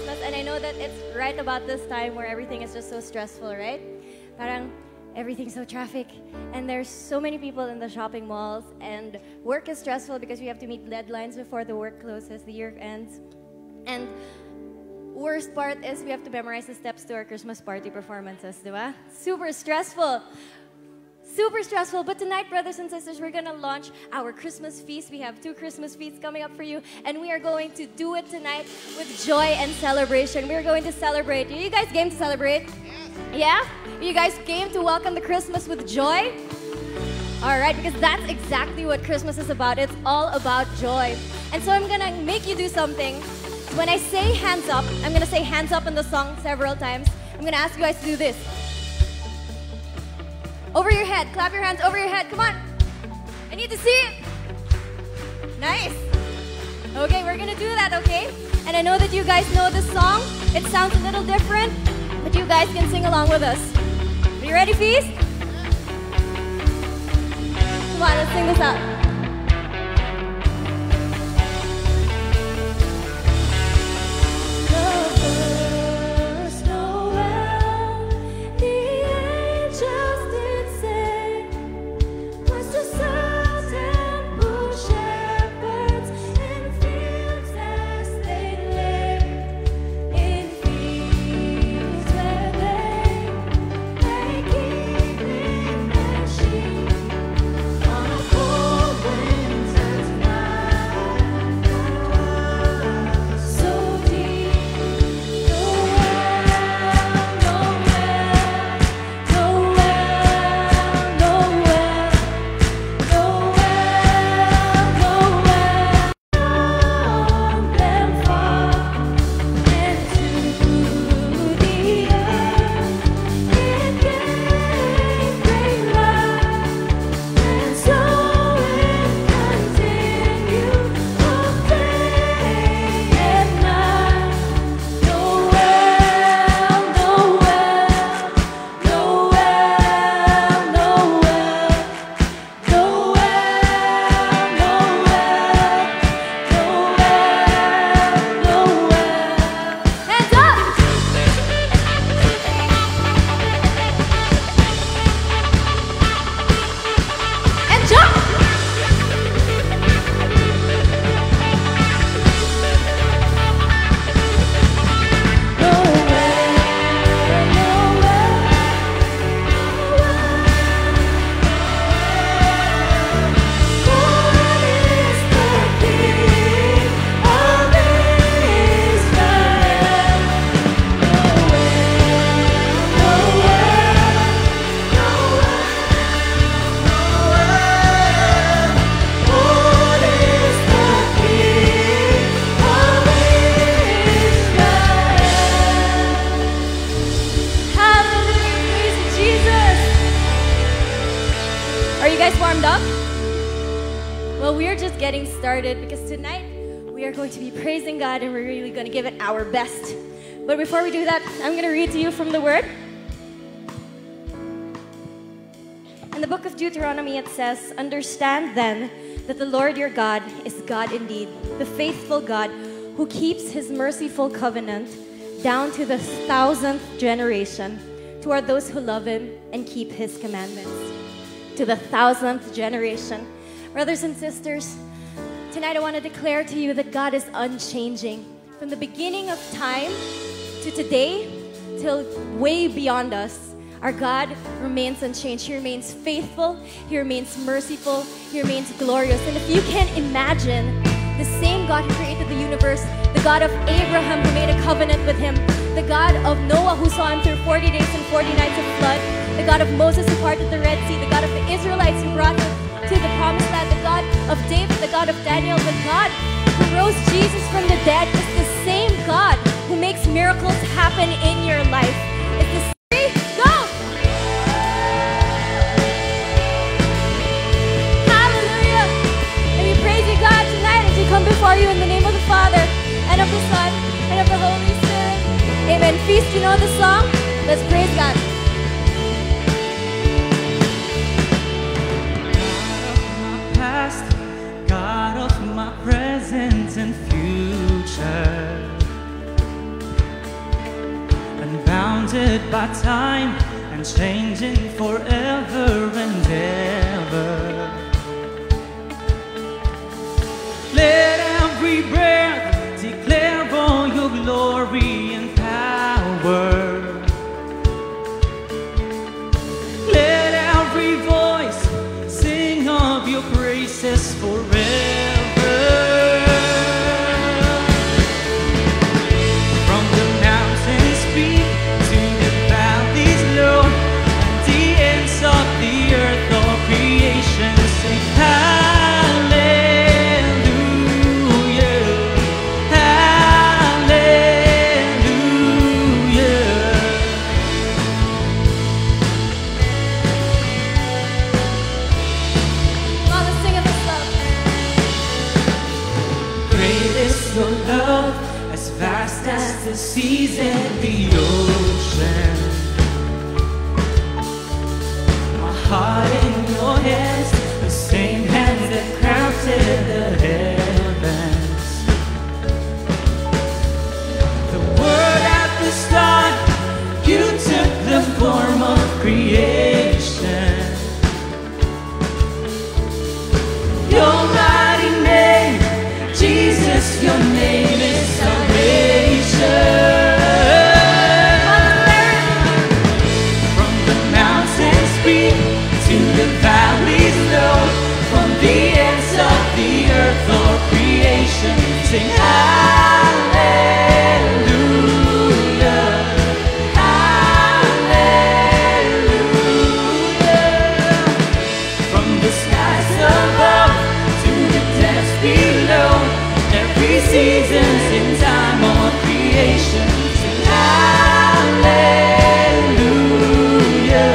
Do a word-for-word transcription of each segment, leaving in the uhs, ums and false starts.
Christmas, and I know that it's right about this time where everything is just so stressful, right? Parang everything's so traffic, and there's so many people in the shopping malls, and work is stressful because we have to meet deadlines before the work closes, the year ends. And worst part is we have to memorize the steps to our Christmas party performances, di ba? Super stressful. Super stressful, but tonight, brothers and sisters, we're gonna launch our Christmas feast. We have two Christmas feasts coming up for you, and we are going to do it tonight with joy and celebration. We're going to celebrate. Are you guys game to celebrate? Yeah? Are you guys game to welcome the Christmas with joy? All right, because that's exactly what Christmas is about. It's all about joy. And so I'm gonna make you do something. When I say hands up, I'm gonna say hands up in the song several times. I'm gonna ask you guys to do this. Over your head. Clap your hands over your head. Come on. I need to see it. Nice. Okay, we're gonna do that, okay? And I know that you guys know this song. It sounds a little different, but you guys can sing along with us. Are you ready, Feast? Come on, let's sing this out. Because tonight we are going to be praising God and we're really going to give it our best. But before we do that, I'm going to read to you from the Word. In the book of Deuteronomy it says, "Understand then that the Lord your God is God indeed, the faithful God who keeps his merciful covenant down to the thousandth generation toward those who love him and keep his commandments." To the thousandth generation. Brothers and sisters, tonight I want to declare to you that God is unchanging. From the beginning of time to today, till way beyond us, our God remains unchanged. He remains faithful. He remains merciful. He remains glorious. And if you can imagine, the same God who created the universe, the God of Abraham who made a covenant with him, the God of Noah who saw him through forty days and forty nights of flood, the God of Moses who parted the Red Sea, the God of the Israelites who brought them to the promised land, the God of David, the God of Daniel, the God who rose Jesus from the dead is the same God who makes miracles happen in your life. It's the same. Go! Hallelujah! And we praise you, God, tonight as we come before you in the name of the Father and of the Son and of the Holy Spirit. Amen. Feast, you know the song? Let's praise God. God of my present and future, our time and changing forever and ever. Let every breath declare all your glory and power. Let every voice sing of your praises forever. From the mountains peak to the valleys low, and the ends of the earth, all creation sing hallelujah, hallelujah. Father, sing of His love. Great is your love, as vast as the seas and the ocean. My heart in your hands, the same hands that crafted the heavens. The word at the start, you took the form of creation. Your mighty name, Jesus, your name is salvation. From the mountains peak to the valleys low, from the ends of the earth, all creation sing hallelujah, hallelujah. From the skies above to the depths below, every season's in time, all creation sing hallelujah,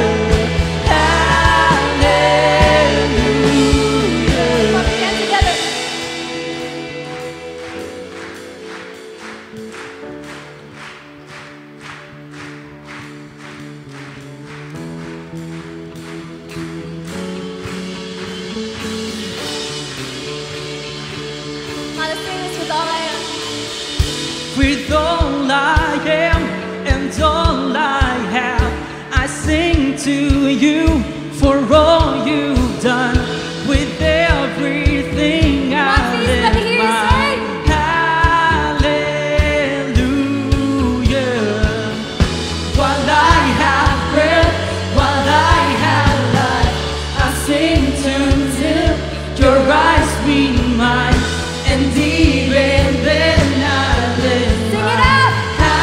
hallelujah. Come stand together. Father, sing this with all I am. With all I am and all I have, I sing to you for all you've done. With everything I Please let me hear you live sing. hallelujah. While I have breath, while I have life, I sing to till your eyes meet mine, and even then I live. Sing it out.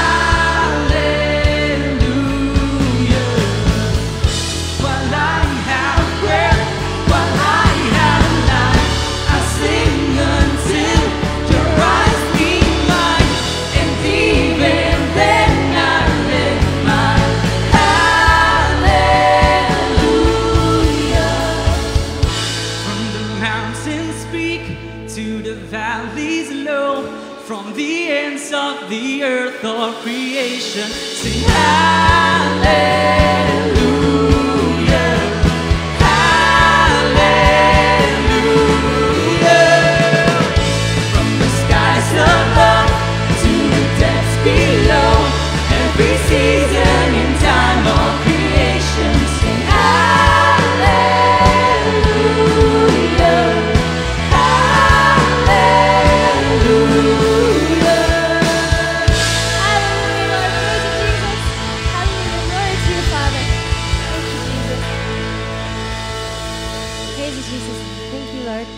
Hallelujah. While I have breath, while I have life, I sing until your eyes meet mine, and even then I live my hallelujah. From the mountains peak to the valleys low, from the ends of the earth, all creation sing hallelujah, hallelujah. From the skies above to the depths below, every season in time, all creation sing hallelujah, hallelujah. Hallelujah, Lord. Praise you, Jesus. Hallelujah. Glory to you, Father. Thank you, Jesus. Praise you, Jesus. Thank you, Lord.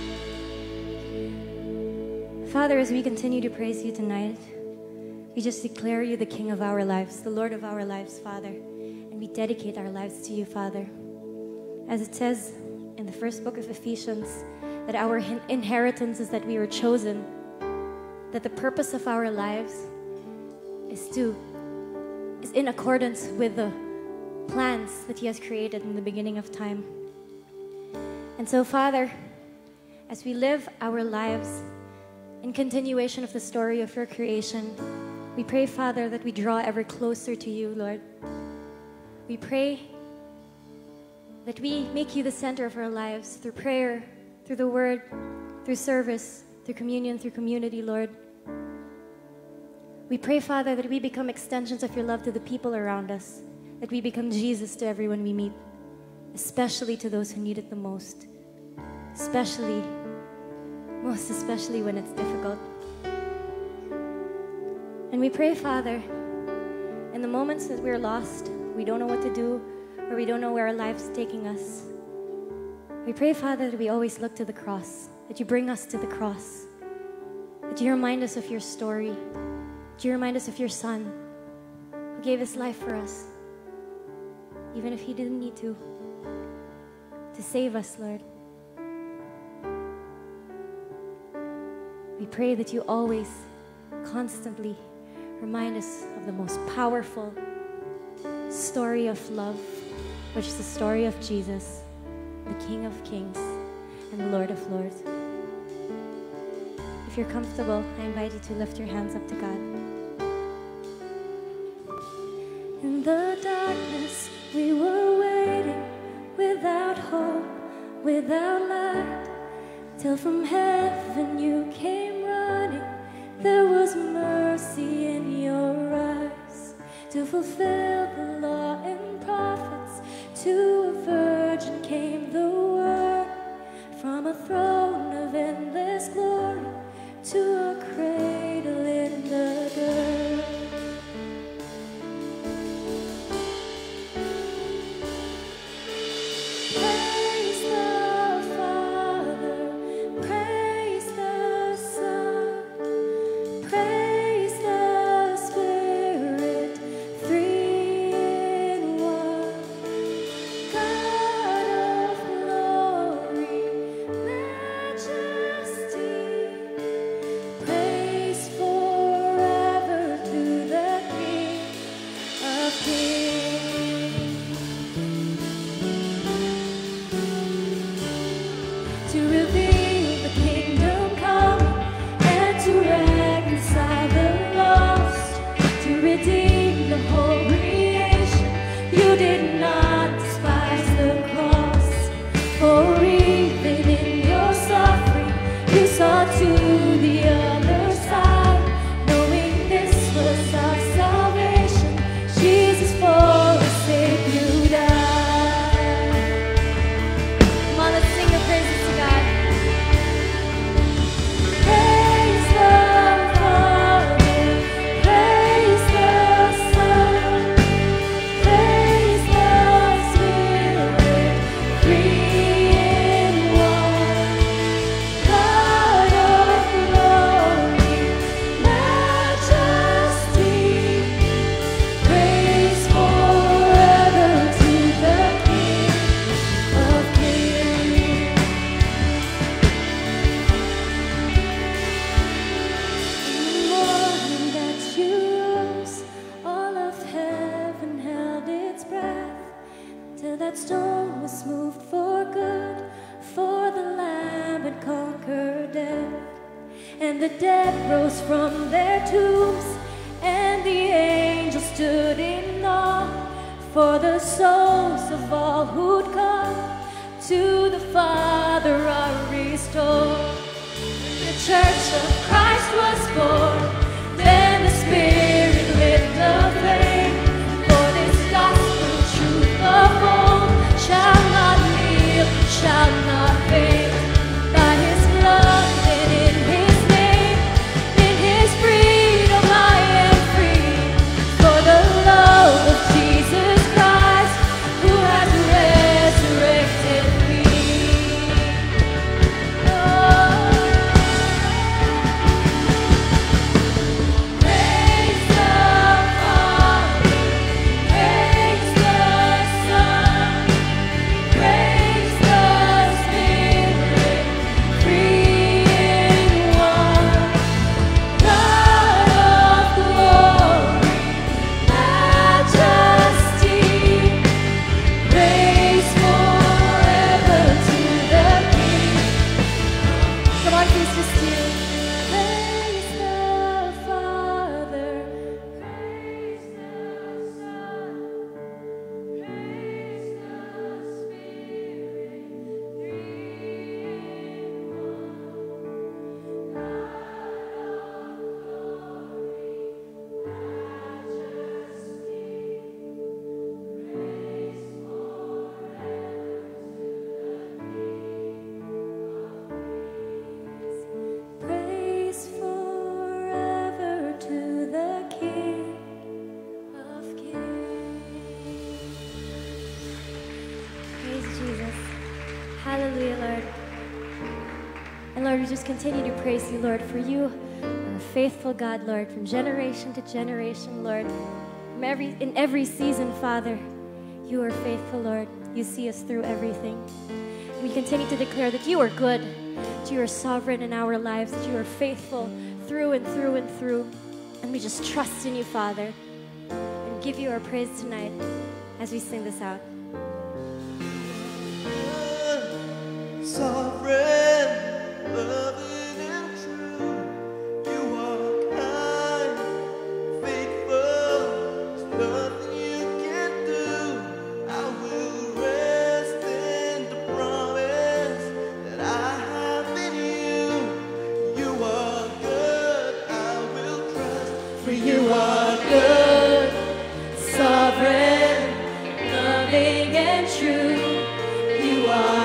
Father, as we continue to praise you tonight, we just declare you the King of our lives, the Lord of our lives, Father. And we dedicate our lives to you, Father. As it says in the first book of Ephesians, that our hin- inheritance is that we were chosen, that the purpose of our lives is to is in accordance with the plans that He has created in the beginning of time. And so, Father, as we live our lives in continuation of the story of your creation, we pray, Father, that we draw ever closer to you, Lord. We pray that we make you the center of our lives through prayer, through the word, through service, through communion, through community, Lord. We pray, Father, that we become extensions of your love to the people around us, that we become Jesus to everyone we meet, especially to those who need it the most, especially, most especially when it's difficult. And we pray, Father, in the moments that we're lost, we don't know what to do, or we don't know where our life's taking us, we pray, Father, that we always look to the cross, that you bring us to the cross, that you remind us of your story, that you remind us of your Son who gave his life for us, even if he didn't need to, to save us, Lord. We pray that you always, constantly remind us of the most powerful story of love, which is the story of Jesus, the King of Kings and the Lord of Lords. If you're comfortable, I invite you to lift your hands up to God. In the darkness, we were waiting without hope, without light, till from heaven you came running. There was mercy in your eyes to fulfill the law and prophets. To a virgin came the word, from a throne of endless glory to a cradle in the dirt. Praise the Father, praise the Son, praise the Spirit, three in one. God of glory, majesty, praise forever to the King of Kings. To reveal the kingdom come and to reconcile the lost, to redeem the whole creation. You did not despise the cross, for even in your suffering you saw to the other side, knowing this was our salvation. Jesus, for the sake you died. Come on, let's sing your praises to God. Praise the Father, praise the Son, praise the Spirit, three in one. God of glory, majesty, praise forever to the King of Kings. In the morning that you rose, all of heaven held its breath, till that stone was moved for good, for the Lamb had conquered death. And the dead rose from their tombs, and the angels stood in awe, for the souls of all who'd come to the Father are restored. The Church of Christ was born, then the Spirit lit the flame. For this gospel truth of old shall not kneel, shall not fade. By his blood and in his name, in his freedom I am free. For the love of Jesus Christ, who has resurrected me. Oh. Hallelujah, Lord. And Lord, we just continue to praise you, Lord, for you are a faithful God, Lord, from generation to generation, Lord. From every, in every season, Father, you are faithful, Lord. You see us through everything. And we continue to declare that you are good, that you are sovereign in our lives, that you are faithful through and through and through. And we just trust in you, Father, and give you our praise tonight as we sing this out. Sovereign, loving and true, you are kind, faithful, there's nothing you can do. I will rest in the promise that I have in you. You are good, I will trust, for you are good, sovereign, loving and true. You are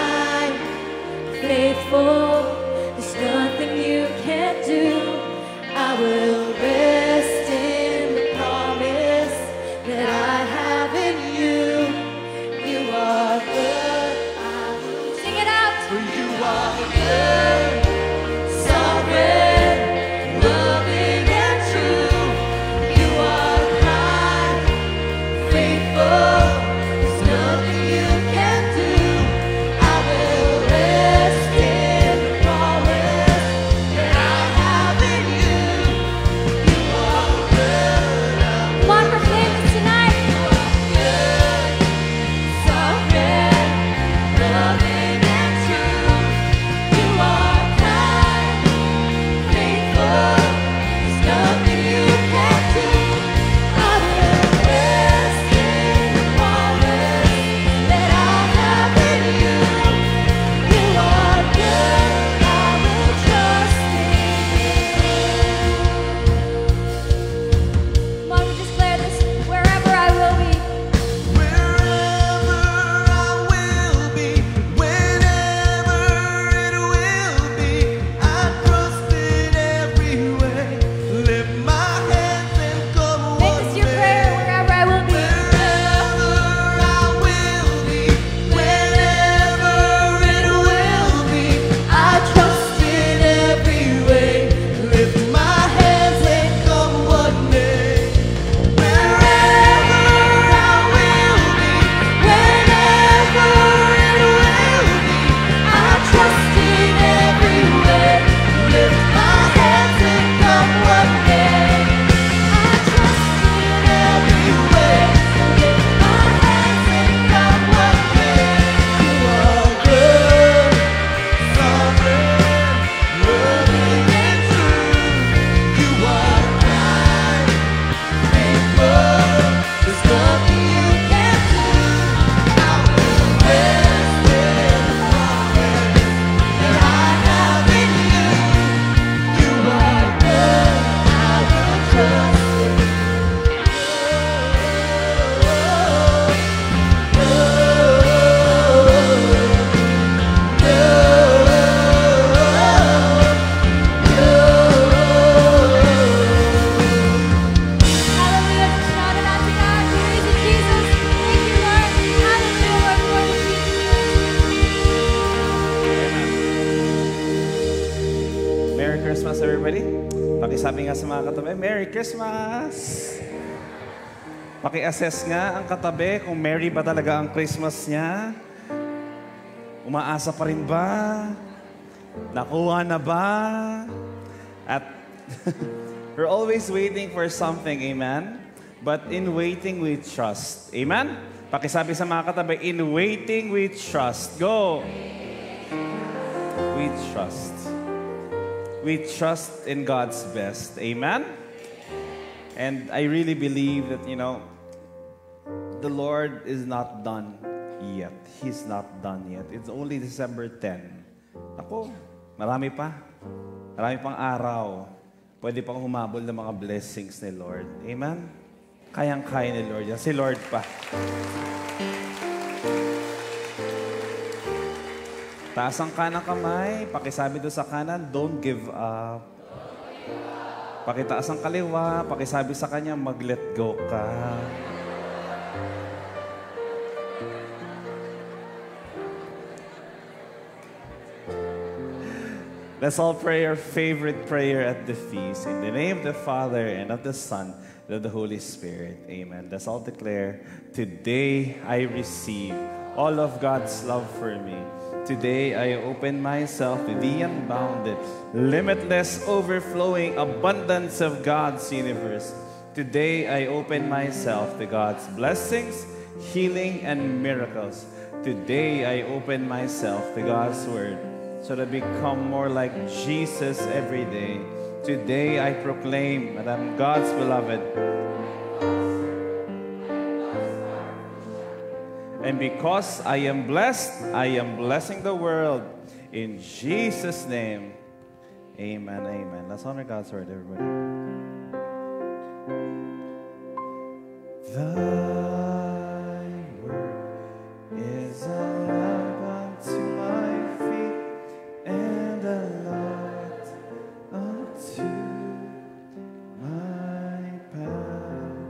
faithful, there's nothing you can't do. I will rest in the promise that I have in you. You are good, I will Sing it out. for you are good, sovereign, loving and true. You are kind, faithful, there's nothing you can't do. I will rest in the promise that I have in you. You are good, I Come on, proclaim this tonight. good, sovereign, loving and true. You are kind, faithful, there's nothing you can't do. I will rest in the promise that I have in you. You are good, I will trust in you. Come on, we declare this wherever I will be. Wherever I will be, whenever it will be, I trust in every way. Lift my hands and come Make one this your prayer day. wherever I will be. Wherever I will be, whenever it will be, I trust in every way. Lift my hands and come one day. Wherever I will be, whenever it will be, I trust in every way. Lift my hands and come one day. I trust in every way. Lift my hands and come one day. You are good, sovereign, loving and true. You are kind, faithful, there's nothing you can't do. I will rest in the promise that I have in you. You are good, I will trust in you. Hallelujah. Just shout it out to God. Praise you, Jesus. Thank you, Lord. Hallelujah, Lord. Glory to you. Merry Christmas, everybody. Pakisabi nga sa mga katabi, Merry Christmas! Paki-assess nga ang katabi kung merry ba talaga ang Christmas niya. Umaasa pa rin ba? Nakuha na ba? At we're always waiting for something, amen? But in waiting, we trust. Amen? Pakisabi sa mga katabi, in waiting, we trust. Go! We trust. We trust in God's best. Amen? And I really believe that, you know, the Lord is not done yet. He's not done yet. It's only December tenth. Ako, marami pa. Marami pang araw. Pwede pang humabol ng mga blessings ni Lord. Amen? Kayang-kaya ni Lord yan. Si Lord pa. Taas ang kanang kamay. Pakisabi doon sa kanan, don't give up. Pakitaas ang kaliwa. Pakisabi sa kanya, mag-let go ka. Let's all pray our favorite prayer at the feast. In the name of the Father, and of the Son, and of the Holy Spirit. Amen. Let's all declare, today I receive all of God's love for me. Today I open myself to the unbounded, limitless, overflowing abundance of God's universe. Today I open myself to God's blessings, healing, and miracles. Today I open myself to God's word so that I become more like Jesus every day. Today I proclaim that I'm God's beloved. And because I am blessed, I am blessing the world. In Jesus' name, amen, amen. Let's honor God's word, everybody. Thy word is a lamp unto my feet and a light unto my path.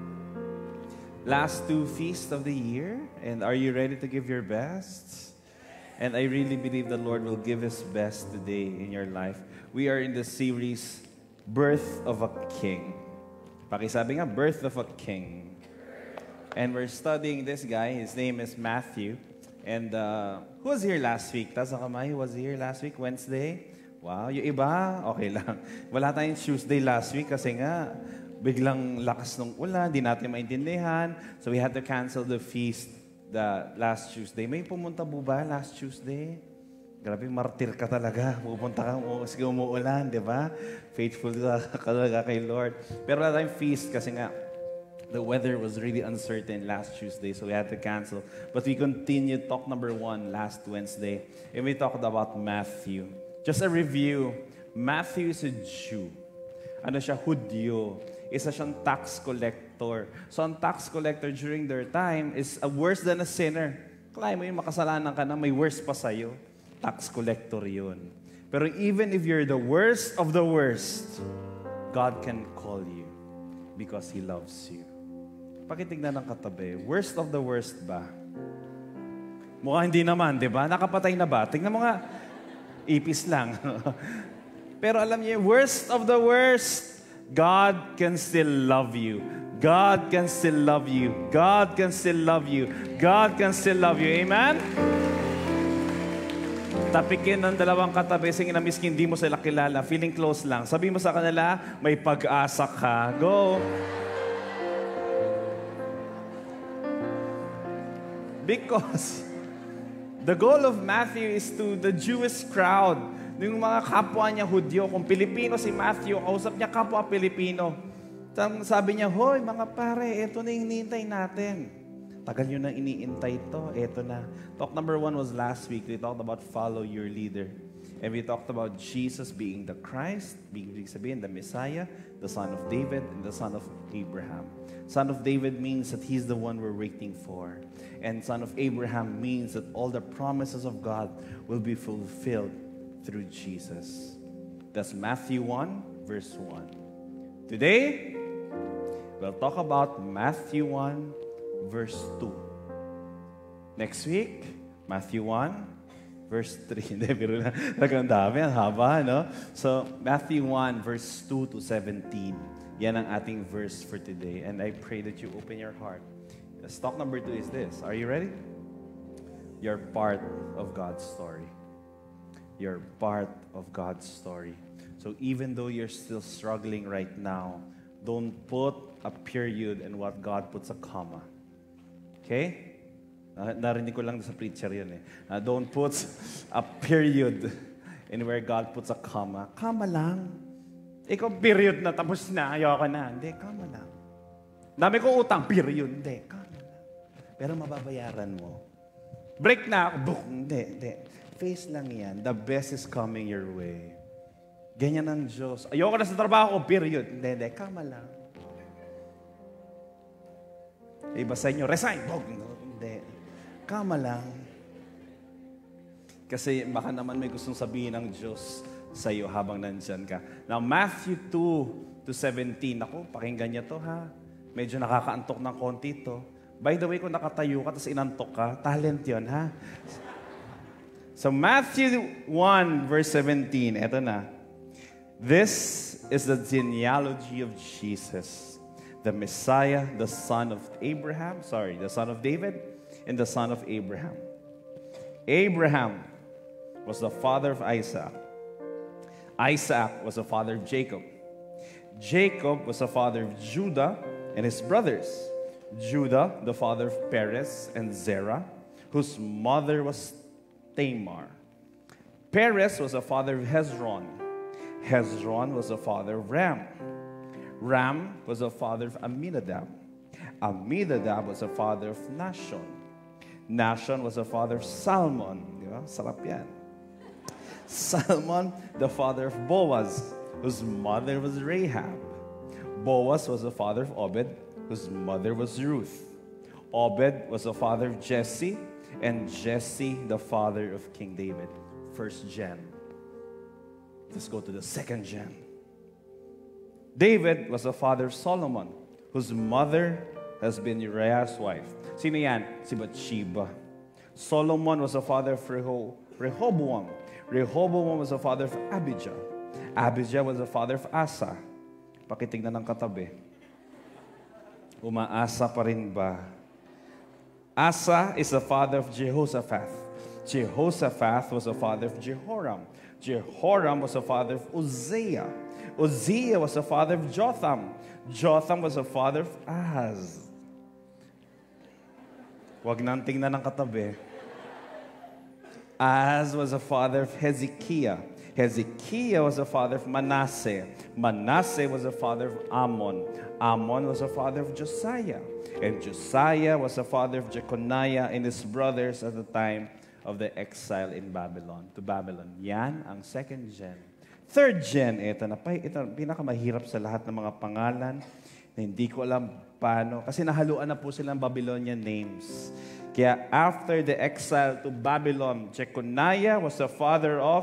Last two feasts of the year, and are you ready to give your best? And I really believe the Lord will give His best today in your life. We are in the series, Birth of a King. Pakisabi nga, Birth of a King. And we're studying this guy. His name is Matthew. And uh, who was here last week? Taas ang kamay, who was here last week? Wednesday? Wow, yung iba, okay lang. Wala tayong Tuesday last week kasi nga, biglang lakas ng ulan, di natin maintindihan. So we had to cancel the feast the last Tuesday. May pumunta po ba last Tuesday? Grabe, martir ka talaga. Pupunta ka, sige umuulan, di ba? Faithful ka talaga kay Lord. Pero wala tayong feast kasi nga, the weather was really uncertain last Tuesday, so we had to cancel. But we continued talk number one last Wednesday, and we talked about Matthew. Just a review, Matthew is a Jew. Ano siya? Hudyo. Isa siyang tax collector. So ang tax collector during their time is uh, worse than a sinner. Kaya mo yung makasalanan ka na, may worse pa sa'yo. Tax collector yun. Pero even if you're the worst of the worst, God can call you because He loves you. Pakitignan ng katabi, worst of the worst ba? Mukha hindi naman, di ba? Nakapatay na ba? Tingnan mo nga, ipis lang. Pero alam niyo, worst of the worst, God can still love you. God can still love you. God can still love you. God can still love you. Amen? Tapikin ng dalawang katabi, sige na miskin, hindi mo sila kilala. Feeling close lang. Sabi mo sa kanila, may pag-asa ka. Go! Because the goal of Matthew is to the Jewish crowd, yung mga kapwa niya Hudyo, kung Pilipino si Matthew, kausap niya kapwa Pilipino. Sabi niya, hoy mga pare, eto na yung hinihintay natin. Tagal nyo na iniintay ito, eto na. Talk number one was last week. We talked about follow your leader. And we talked about Jesus being the Christ, being sabihin, the Messiah, the son of David, and the son of Abraham. Son of David means that he's the one we're waiting for. And son of Abraham means that all the promises of God will be fulfilled through Jesus. That's Matthew one, verse one. Today, we'll talk about Matthew one, verse two. Next week, Matthew one, verse three. Hindi, pero na. Ang dami, ang haba, no? So, Matthew one, verse two to seventeen. Yan ang ating verse for today. And I pray that you open your heart. Talk number two is this. Are you ready? You're part of God's story. You're part of God's story. So even though you're still struggling right now, don't put a period in what God puts a comma. Okay? Uh, narinig ko lang sa preacher yun eh. Uh, don't put a period in where God puts a comma. Comma lang. Ikaw period na, tapos na, ayoko na. Hindi, comma lang. Dami ko utang, period. Hindi, comma lang. Pero mababayaran mo. Break na ako, book. Hindi, hindi. Face lang yan. The best is coming your way. Ganyan ang Diyos. Ayoko na sa trabaho ko, period. Hindi, hindi, comma lang. Iba sa inyo, resign, book. Hindi. Kama lang. Kasi baka naman may gustong sabihin ng Diyos sa iyo habang nandyan ka. Now, Matthew two to seventeen. Ako, pakinggan niya to ha. Medyo nakakaantok ng konti to. By the way, kung nakatayo ka tapos inantok ka, talent yon ha. So Matthew one, verse seventeen, eto na. This is the genealogy of Jesus, the Messiah, the son of Abraham, sorry, the son of David, and the son of Abraham. Abraham was the father of Isaac. Isaac was the father of Jacob. Jacob was the father of Judah and his brothers. Judah, the father of Perez and Zerah, whose mother was Tamar. Perez was the father of Hezron. Hezron was the father of Ram. Ram was the father of Amminadab. Amminadab was the father of Nashon. Nashon was the father of Salmon. Di ba? Sarap yan. Salmon, the father of Boaz, whose mother was Rahab. Boaz was the father of Obed, whose mother was Ruth. Obed was the father of Jesse, and Jesse the father of King David. First gen. Let's go to the second gen. David was the father of Solomon, whose mother has been Uriah's wife. Sino yan? Si Bathsheba. Solomon was the father of Reho- Rehoboam. Rehoboam was the father of Abijah. Abijah was the father of Asa. Pakitignan ng katabi. Umaasa pa rin ba? Asa is the father of Jehoshaphat. Jehoshaphat was the father of Jehoram. Jehoram was the father of Uzziah. Uzziah was the father of Jotham. Jotham was the father of Ahaz. Huwag nang tingnan ng katabi. Ahaz was the father of Hezekiah. Hezekiah was the father of Manasseh. Manasseh was the father of Ammon. Ammon was the father of Josiah. And Josiah was the father of Jeconiah and his brothers at the time of the exile in Babylon, to Babylon. Yan ang second gen. Third gen, ito na pa, ito pinakamahirap sa lahat ng mga pangalan na hindi ko alam paano, kasi nahaluan na po silang Babylonian names. Kaya after the exile to Babylon, Jeconiah was the father of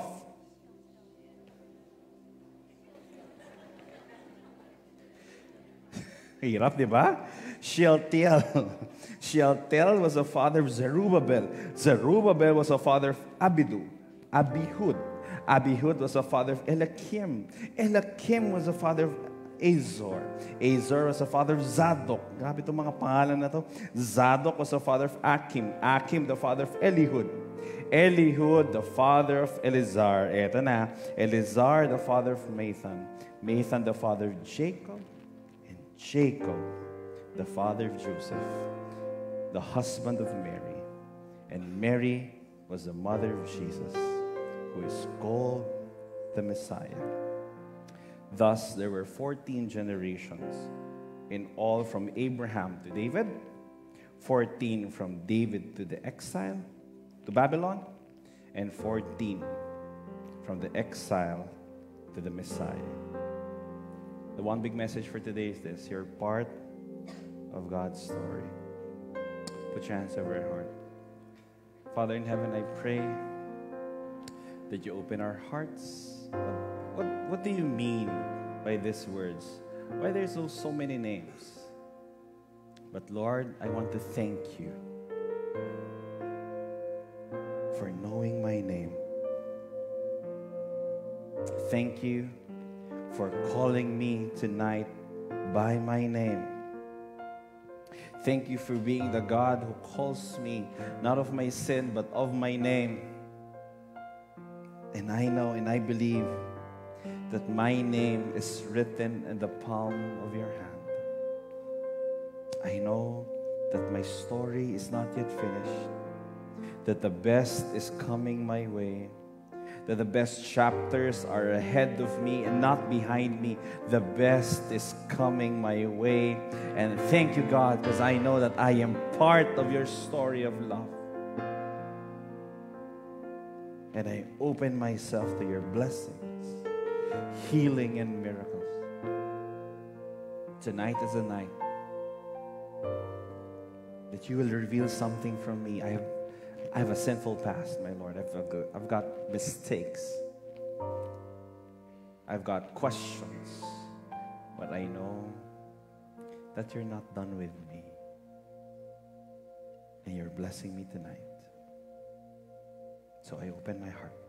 hirap, di ba? Shealtiel. Shealtiel was the father of Zerubbabel. Zerubbabel was the father of Abidu. Abihud. Abihud was the father of Eliakim. Eliakim was the father of Azor. Azor was the father of Zadok. Grabe itong mga pangalan na to. Zadok was the father of Akim. Akim, the father of Elihud. Elihud, the father of Eleazar. Eto na. Eleazar, the father of Mathan. Mathan, the father of Jacob. And Jacob, the father of Joseph, the husband of Mary. And Mary was the mother of Jesus, who is called the Messiah. Thus, there were fourteen generations in all from Abraham to David, fourteen from David to the exile to Babylon, and fourteen from the exile to the Messiah. The one big message for today is this: you're part of God's story. Put your hands over your heart. Father in heaven, I pray that you open our hearts. What, what, what do you mean by these words? Why there's so, so many names? But Lord, I want to thank you for knowing my name. Thank you for calling me tonight by my name. Thank you for being the God who calls me not of my sin but of my name. And I know and I believe that my name is written in the palm of your hand. I know that my story is not yet finished, that the best is coming my way, that the best chapters are ahead of me and not behind me. The best is coming my way. And thank you, God, because I know that I am part of your story of love. And I open myself to your blessings, healing and miracles. Tonight is a night that you will reveal something from me. I have I have a sinful past, my Lord. I've got, I've got mistakes. I've got questions. But I know that you're not done with me. And you're blessing me tonight. So I open my heart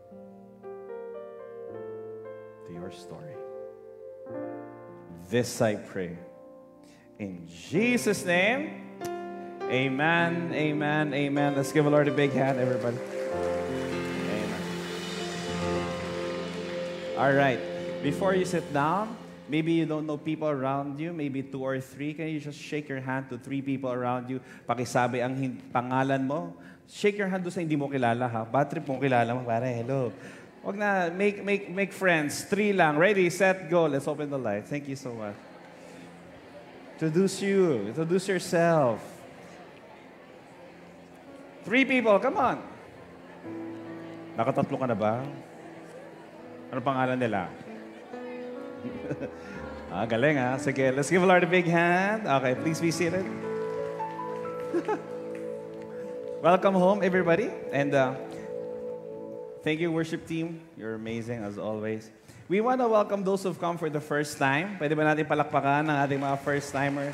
to your story. This I pray. In Jesus' name, amen, amen, amen. Let's give the Lord a big hand, everybody. Amen. All right. Before you sit down, maybe you don't know people around you, maybe two or three. Can you just shake your hand to three people around you? Pakisabi ang hin- pangalan mo. Shake your hand doon sa hindi mo kilala, ha? Bad trip mo kilala mo. Pare, hello. Wag na, make, make, make friends. Three lang. Ready, set, go. Let's open the light. Thank you so much. Introduce you. Introduce yourself. Three people, come on. Nakatatlo ka na ba? Ano pangalan nila? ah, galing ha. Sige, let's give the Lord a big hand. Okay, please be seated. Welcome home, everybody. And uh, thank you, worship team. You're amazing as always. We want to welcome those who've come for the first time. Pwede ba natin palakpakan ang ating mga first-timers?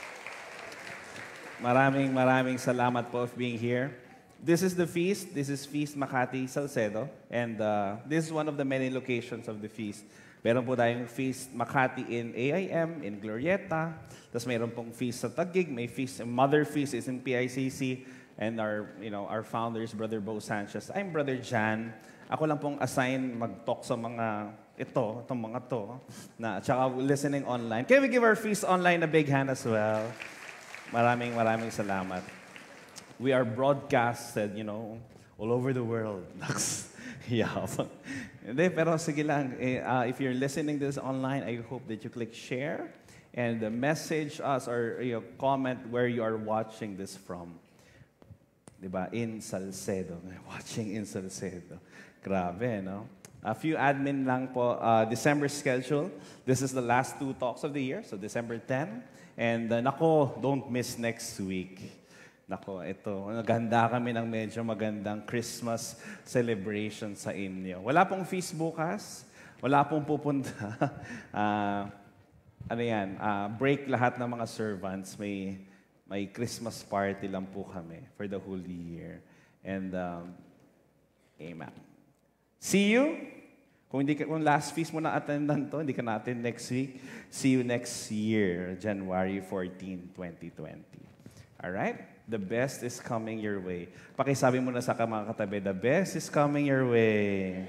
Maraming, maraming salamat po for being here. This is the feast. This is Feast Makati Salcedo. And uh, this is one of the many locations of the feast. Meron po tayong Feast Makati in A I M, in Glorieta. Tapos meron pong feast sa Taguig. May feast, Mother Feast is in P I C C. And our, you know, our founders, Brother Bo Sanchez. I'm Brother Jan. Ako lang pong assign mag-talk sa mga ito, itong mga to, na tsaka listening online. Can we give our feast online a big hand as well? Maraming, maraming salamat. We are broadcasted, you know, all over the world. yeah. Hindi, pero sige lang. Uh, if you're listening this online, I hope that you click share and uh, message us or you know, comment where you are watching this from. Diba? In Salcedo. Watching in Salcedo. Grabe, no? A few admin lang po. Uh, December schedule. This is the last two talks of the year. So December tenth. And uh, nako, don't miss next week. Nako, ito. Naganda kami ng medyo magandang Christmas celebration sa inyo. Wala pong feast bukas. Wala pong pupunta. uh, ano yan? Uh, break lahat ng mga servants. May, may Christmas party lang po kami for the whole year. And, um, amen. See you. Kung hindi ka, kung last feast mo na attendan to, hindi ka natin next week. See you next year, January fourteenth, twenty twenty. All right? The best is coming your way. Pakisabi mo na sa mga katabi, the best is coming your way.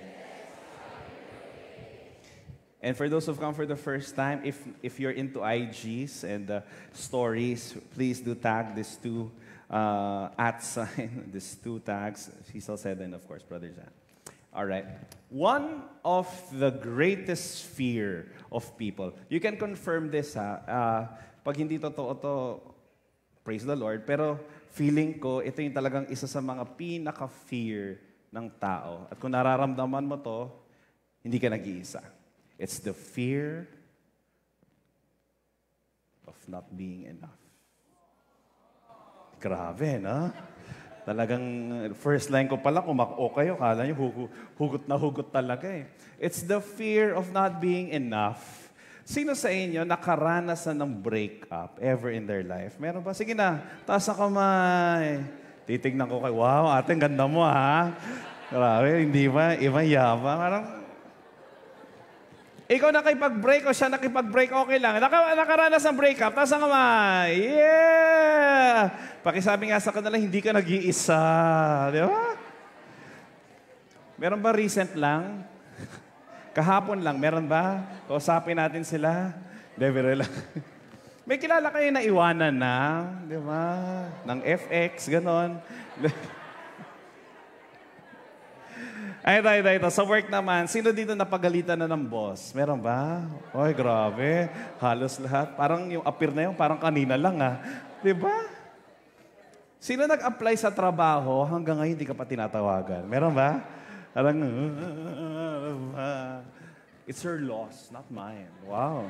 And for those who've come for the first time, if if you're into I Gs and uh, stories, please do tag these two uh, at sign, these two tags. Cecil said, and of course, Brother Jan. All right. One of the greatest fear of people. You can confirm this, ha. Uh, pag hindi totoo to, praise the Lord. Pero feeling ko, ito yung talagang isa sa mga pinaka-fear ng tao. At kung nararamdaman mo to, hindi ka nag-iisa. It's the fear of not being enough. Grabe, no? Talagang first line ko pala, kumako kayo, kala nyo hugot, hugot na hugot talaga eh. It's the fear of not being enough. Sino sa inyo nakaranas na ng breakup ever in their life? Meron ba? Sige na, taas ang kamay. Titignan ko kayo, wow, ate, ganda mo ha. Grabe, hindi ba? Iba yabang. Parang, ikaw nakipag-break o siya nakipag-break, okay lang. Naka, nakaranas ng breakup, taas ang kamay. Yeah! Pakisabi nga sa kanila, hindi ka nag-iisa. Di ba? Meron ba recent lang? Kahapon lang, meron ba? Kausapin natin sila. Devil lang. May kilala kayo na iwanan na, di ba? Ng F X, ganon. Ay, ito, ito, ito. Sa work naman, sino dito napagalitan na ng boss? Meron ba? Oy, grabe. Halos lahat. Parang yung appear na yun, parang kanina lang ah. Di ba? Sino nag-apply sa trabaho hanggang ngayon hindi ka pa tinatawagan? Meron ba? Parang, uh, it's her loss, not mine. Wow.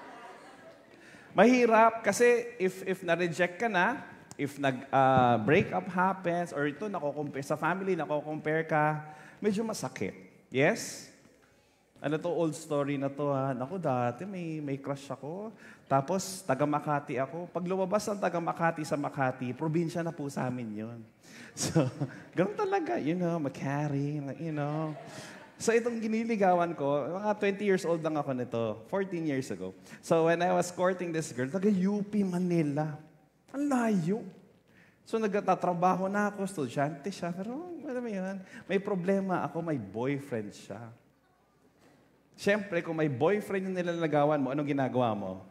Mahirap kasi if if na-reject ka na, if nag-breakup uh, happens, or ito, nako-compare sa family, nako-compare ka, medyo masakit. Yes? Ano to, old story na to ha. Naku, dati may, may crush ako. Tapos, taga Makati ako. Pag lumabas ng taga Makati sa Makati, probinsya na po sa amin yun. So, ganun talaga. You know, Makati, you know. So, itong giniligawan ko, mga twenty years old lang ako nito. fourteen years ago. So, when I was courting this girl, taga U P, Manila. Ang layo. So, nagtatrabaho na ako, estudyante siya. Pero, alam mo yun, may problema ako, may boyfriend siya. Siyempre, kung may boyfriend yung nilalagawan mo, anong ginagawa mo?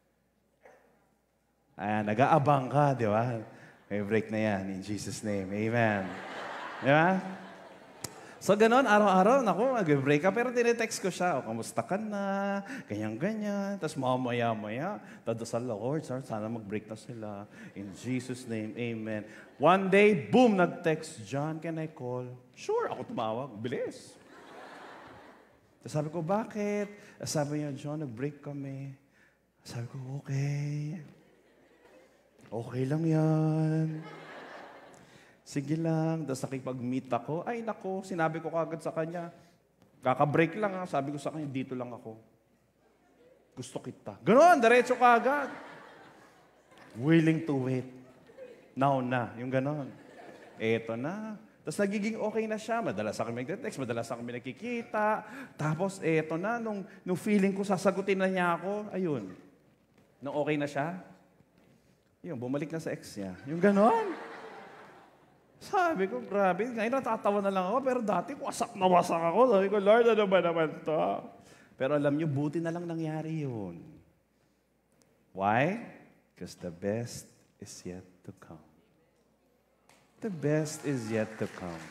Ayan, nag-aabang ka, di ba? May break na yan, in Jesus' name. Amen. Di ba? So, ganon, araw-araw, naku, mag-break ka. Pero tinetext ko siya, o, kamusta ka na? Ganyan-ganyan. Tapos mamaya-maya, dadasal ako, Lord, sana mag-break na sila. In Jesus' name, amen. One day, boom, nag-text, John, can I call? Sure, ako tumawag. Bilis. Tapos sabi ko, bakit? Sabi niya, John, nag-break kami. Sabi ko, okay. Okay lang yan. Sige lang. Tapos nakipag-meet ako. Ay, nako, sinabi ko kagad sa kanya, kaka-break lang ha. Sabi ko sa kanya, dito lang ako. Gusto kita. Ganon, diretso kagad. Willing to wait. Now na. Yung ganon. Eto na. Tapos nagiging okay na siya. Madalas sa kami nag-text, madalas sa kami nakikita. Tapos eto na, nung, nung feeling ko sasagutin na niya ako, ayun. Nung okay na siya, yun, bumalik na sa ex niya. Yung ganon. Sabi ko, grabe. Ngayon natatawa na lang ako, pero dati wasak na wasak ako. Sabi ko, Lord, ano ba naman to? Pero alam niyo, buti na lang nangyari yun. Why? Because the best is yet to come. The best is yet to come.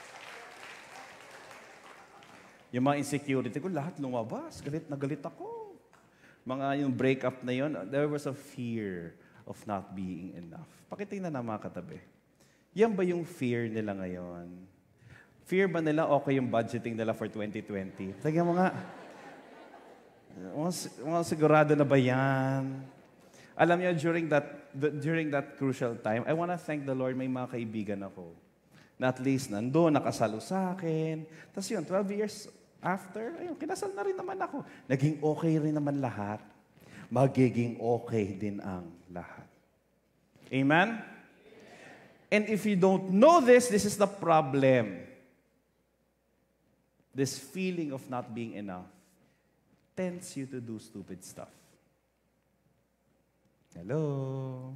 Yung mga insecurity ko, lahat lumabas. Galit na galit ako. Mga yung breakup na yun, there was a fear of not being enough. Pakitingnan na mga katabi. Yan ba yung fear nila ngayon? Fear ba nila okay yung budgeting nila for twenty twenty? Tignan mo nga. Mga sigurado na ba yan? Alam niyo, during that the, during that crucial time, I want to thank the Lord, may mga kaibigan ako. Na at least nandun, nakasalo sa akin. Tapos yun, twelve years after, ayun, kinasal na rin naman ako. Naging okay rin naman lahat. Magiging okay din ang lahat. Amen? And if you don't know this, this is the problem. This feeling of not being enough tends you to do stupid stuff. Hello?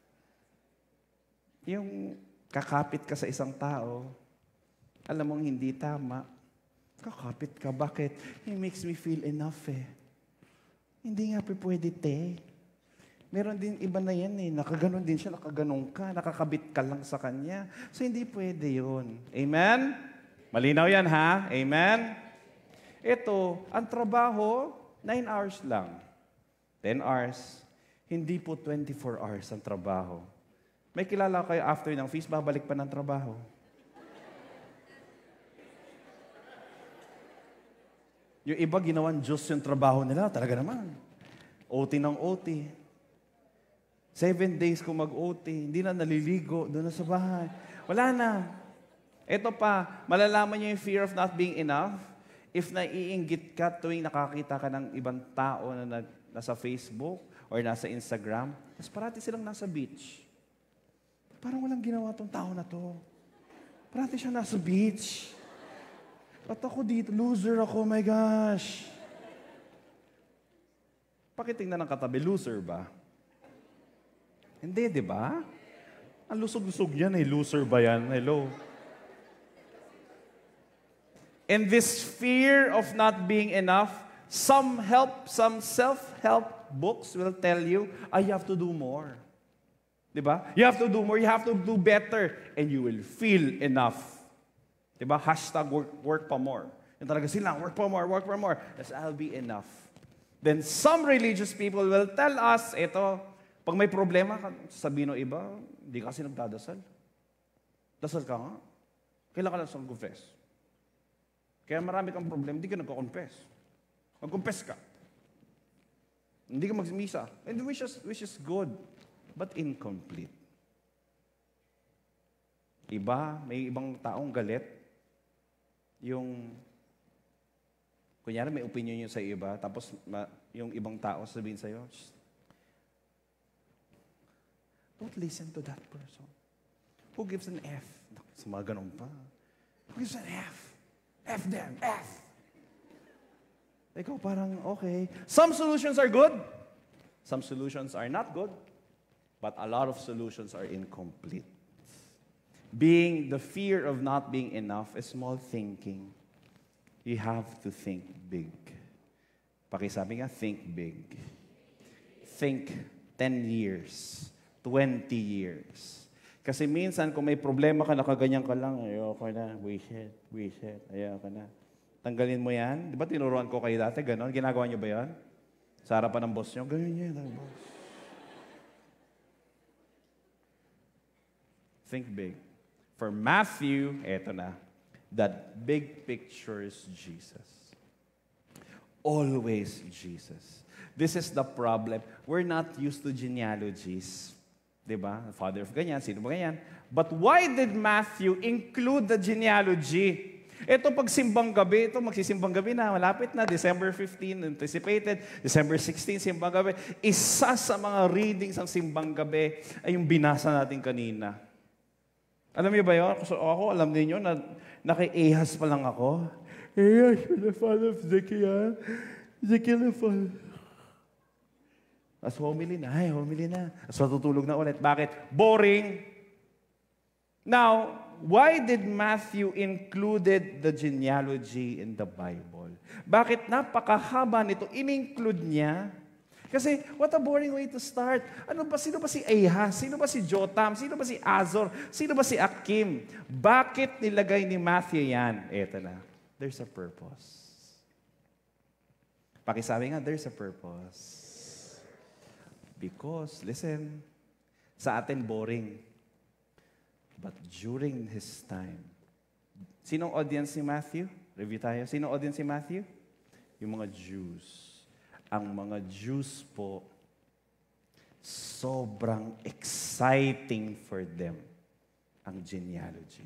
Yung kakapit ka sa isang tao, alam mong hindi tama, kakapit ka. Bakit? He makes me feel enough eh. Hindi nga pwede te. Meron din iba na yan eh. Nakaganon din siya, nakaganon ka, nakakabit ka lang sa kanya. So hindi pwede yun. Amen? Malinaw yan ha? Amen? Ito, ang trabaho, nine hours lang. ten hours. Hindi po twenty-four hours ang trabaho. May kilala kayo after ng feast, babalik pa ng trabaho. Yung iba, ginawan Diyos yung trabaho nila. Talaga naman. O T ng O T. Seven days kung mag-O T. Hindi na naliligo. Doon na sa bahay. Wala na. Ito pa, malalaman niyo yung fear of not being enough. If naiinggit ka tuwing nakakita ka ng ibang tao na nag, nasa Facebook or nasa Instagram, tapos parati silang nasa beach. Parang walang ginawa tong tao na to. Parati siya nasa beach. Ba't ako dito? Loser ako, my gosh. Pakitingnan ng katabi, loser ba? Hindi, di ba? Ang lusog-lusog yan eh. Loser ba yan? Hello? And this fear of not being enough, some help, some self-help books will tell you, ah, you have to do more. Diba? You have to do more, you have to do better, and you will feel enough. Diba? Hashtag work, work pa more. Yung talaga sila, work pa more, work pa more. That's I'll be enough. Then some religious people will tell us, ito, pag may problema, sabihin ng iba, hindi kasi nagdadasal. Dasal ka nga. Kailangan ka lang sa confess. Kaya marami kang problem, hindi ka nagko-confess. Mag-confess ka. Hindi ka mag-misa. And which is, which is good, but incomplete. Iba, may ibang taong galit, yung Kunyari, may opinion yun sa iba, tapos ma, yung ibang tao sabihin sa'yo, "Shh, don't listen to that person. Who gives an F?" Sa mga ganun pa. Who gives an F? F them, F. Ikaw parang, okay. Some solutions are good. Some solutions are not good. But a lot of solutions are incomplete. Being the fear of not being enough is small thinking. You have to think big. Pakisabi nga, think big. Think ten years, twenty years. Kasi minsan, kung may problema ka, nakaganyan ka lang, ayoko na, wish it, wish it, ayoko na. Tanggalin mo yan. Di ba tinuruan ko kayo dati, gano'n? Ginagawa niyo ba yan? Sa harapan ng boss niyo, ganyan yan, boss. Think big. For Matthew, eto na, that big picture is Jesus. Always Jesus. This is the problem. We're not used to genealogies. Diba? Father of ganyan, sino ba ganyan? But why did Matthew include the genealogy? Ito pag simbang gabi, ito magsisimbang gabi na, malapit na, December fifteenth, anticipated, December sixteenth, simbang gabi. Isa sa mga readings ng simbang gabi ay yung binasa natin kanina. Alam niyo ba yun? So, ako, alam niyo na, na kay Ahaz pa lang ako. Ahaz, the fall of Zekiah. Zekiah, the fall. As homily na, ay, homily na. As matutulog na ulit. Bakit? Boring. Now, why did Matthew included the genealogy in the Bible? Bakit napakahaba nito? In-include niya. Kasi, what a boring way to start. Ano ba, sino ba si Ahaz? Sino ba si Jotam? Sino ba si Azor? Sino ba si Akim? Bakit nilagay ni Matthew yan? Eto na. There's a purpose. Pakisabi nga, there's a purpose. Because, listen, sa atin boring. But during his time, sinong audience ni Matthew? Review tayo. Sinong audience ni Matthew? Yung mga Jews. Ang mga Jews po, sobrang exciting for them ang genealogy.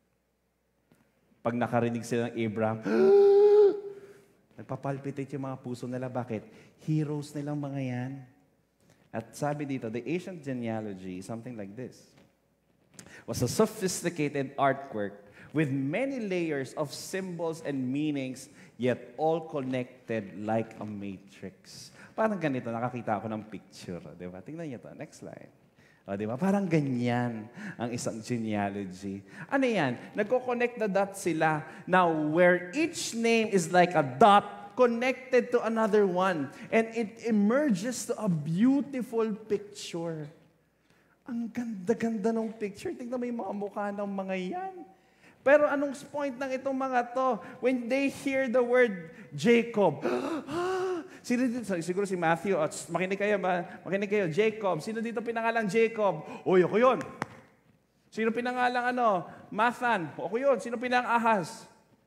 Pag nakarinig sila ng Abraham, nagpapalpitate yung mga puso nila. Bakit? Heroes nilang mga yan. At sabi dito, the ancient genealogy is something like this. Was a sophisticated artwork with many layers of symbols and meanings, yet all connected like a matrix. Parang ganito, nakakita ako ng picture. Di ba? Tingnan niyo to. Next slide. O, di ba? Parang ganyan ang isang genealogy. Ano yan? Nagko-connect the dots sila. Now, where each name is like a dot connected to another one. And it emerges to a beautiful picture. Ang ganda-ganda ng picture. Tingnan mo yung mga mukha ng mga yan. Pero anong point ng itong mga to? When they hear the word Jacob, sino dito? Siguro si Matthew, oh, makinig kayo ba? Makinig kayo, Jacob. Sino dito pinangalang Jacob? Uy, ako yun. Sino pinangalang ano? Mathan. Ako yun. Sino pinangalang Ahaz?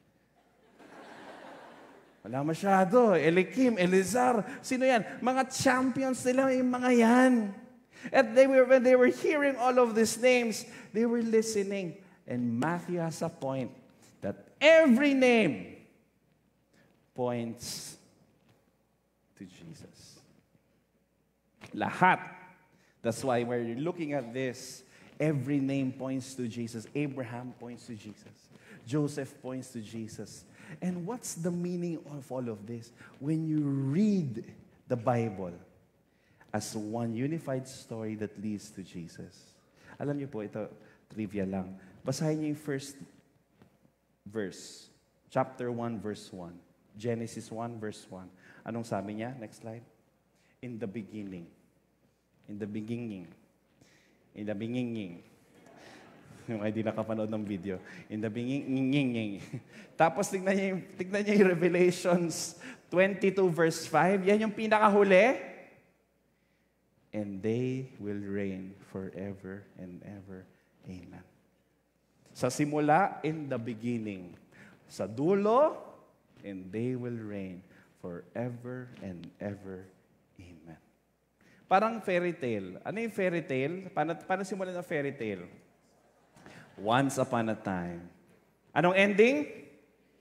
Wala masyado. Elikim, Elizar. Sino yan? Mga champions nila yung mga yan. And they were, when they were hearing all of these names, they were listening. And Matthew has a point that every name points to Jesus. Lahat. That's why when you're looking at this, every name points to Jesus. Abraham points to Jesus. Joseph points to Jesus. And what's the meaning of all of this? When you read the Bible as one unified story that leads to Jesus. Alam niyo po, ito, trivia lang. Basahin niyo yung first verse. Chapter one, verse one. Genesis one, verse one. Anong sabi niya? Next slide. In the beginning. In the beginning. In the beginning. Yung hindi nakapanood ng video. In the beginning. Tapos tignan niya yung, tignan niya yung Revelations twenty-two, verse five. Yan yung pinakahuli. And they will reign forever and ever. Amen. Sa simula, in the beginning. Sa dulo, and they will reign forever and ever. Amen. Parang fairy tale. Ano yung fairy tale? Paano, paano simulan ng fairy tale? Once upon a time. Anong ending?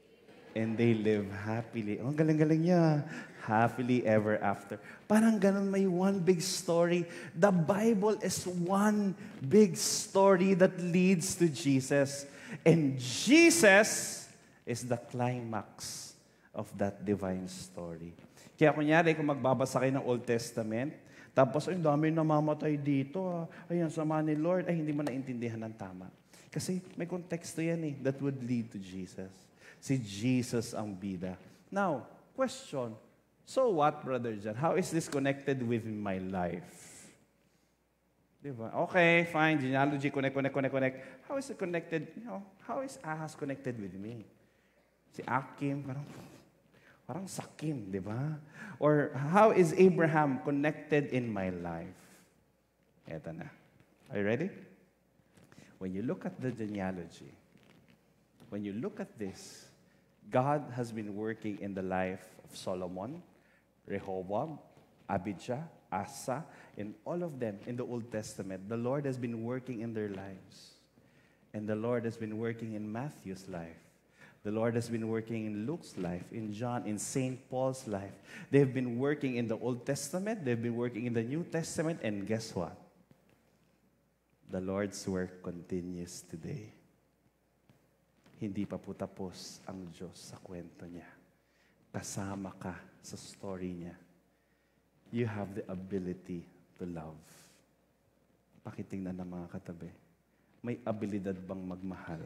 and they live happily. Oh, ang galing-galing niya. Happily ever after. Parang ganun, may one big story. The Bible is one big story that leads to Jesus. And Jesus is the climax of that divine story. Kaya kunyari, kung magbabasa kayo ng Old Testament, tapos, ay, dami namamatay dito. Ah. Ay, ang sama ni Lord. Ay, hindi mo naintindihan ng tama. Kasi may konteksto yan eh, that would lead to Jesus. Si Jesus ang bida. Now, question, so what, Brother John? How is this connected with my life? Diba? Okay, fine, genealogy, connect, connect, connect, connect. How is it connected? You know, how is Ahaz connected with me? Si Akim, parang, parang sakim, di ba? Or how is Abraham connected in my life? Eto na. Are you ready? When you look at the genealogy, when you look at this, God has been working in the life of Solomon, Rehoboam, Abijah, Asa, and all of them in the Old Testament. The Lord has been working in their lives. And the Lord has been working in Matthew's life. The Lord has been working in Luke's life, in John, in Saint Paul's life. They've been working in the Old Testament. They've been working in the New Testament. And guess what? The Lord's work continues today. Hindi pa po tapos ang Diyos sa kwento niya. Kasama ka sa story niya. You have the ability to love. Pakitingnan ng mga katabi. May abilidad bang magmahal?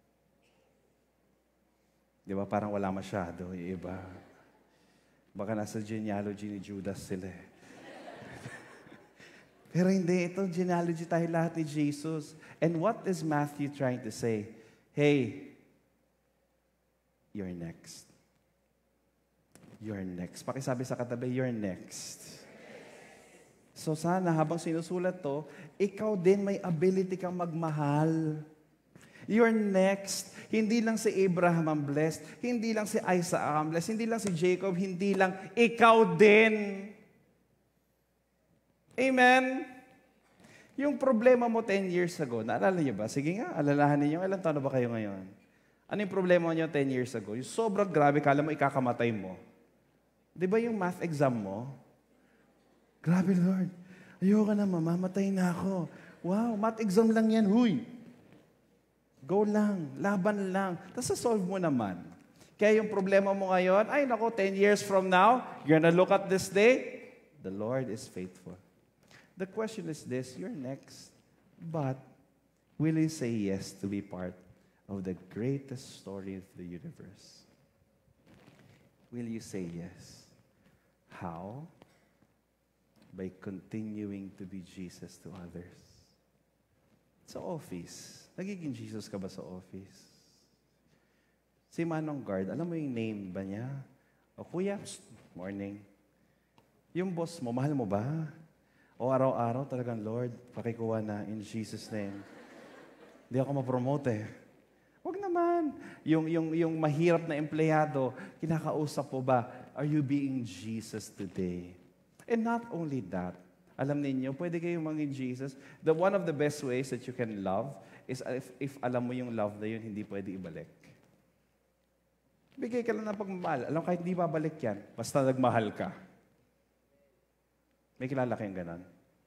Di ba? Parang wala masyado. Yung iba. Baka nasa genealogy ni Judas sila eh. Pero hindi. Ito, genealogy tayo lahat ni Jesus. And what is Matthew trying to say? Hey, you're next. You're next. Pakisabi sa katabi, you're next. So sana habang sinusulat to, ikaw din may ability kang magmahal. You're next. Hindi lang si Abraham ang blessed. Hindi lang si Isaac ang blessed. Hindi lang si Jacob. Hindi lang. Ikaw din. Amen? Yung problema mo ten years ago, naalala niyo ba? Sige nga, alalahan ninyo. Ilang taon na ba kayo ngayon? Ano yung problema niyo ten years ago? Yung sobrang grabe, kala mo ikakamatay mo. Di ba yung math exam mo? Grabe, Lord. Ayoko na, mamamatay na ako. Wow, math exam lang yan. Huy! Go lang, laban lang. Tapos solve mo naman. Kaya yung problema mo ngayon, ay nako, ten years from now, you're gonna look at this day, the Lord is faithful. The question is this, you're next. But, will you say yes to be part of the greatest story of the universe? Will you say yes? How? By continuing to be Jesus to others. Sa office, nagiging Jesus ka ba sa office? Si Manong Guard, alam mo yung name ba niya? O kuya, psst, morning. Yung boss mo, mahal mo ba? O araw-araw talagang, Lord, pakikuha na in Jesus' name. Hindi ako ma-promote eh. Huwag naman. Yung, yung, yung mahirap na empleyado, kinakausap po ba, are you being Jesus today? And not only that, alam ninyo, pwede kayong maging Jesus. The one of the best ways that you can love is if, if alam mo yung love na yun, hindi pwede ibalik. Bigay ka lang ng pagmamahal. Alam, kahit hindi babalik yan, basta nagmahal ka. May kilala kayong ganon?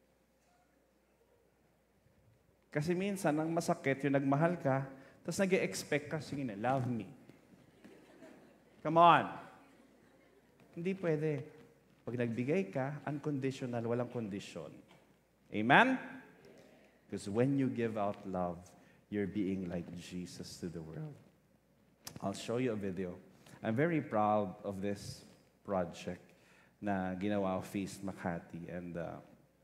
Kasi minsan, ang masakit, yung nagmahal ka, tapos nag-e-expect ka, sige na, love me. Come on. Hindi pwede. Pag nagbigay ka, unconditional, walang condition. Amen? Because when you give out love, you're being like Jesus to the world. I'll show you a video. I'm very proud of this project na ginawa of Feast Makati. And uh,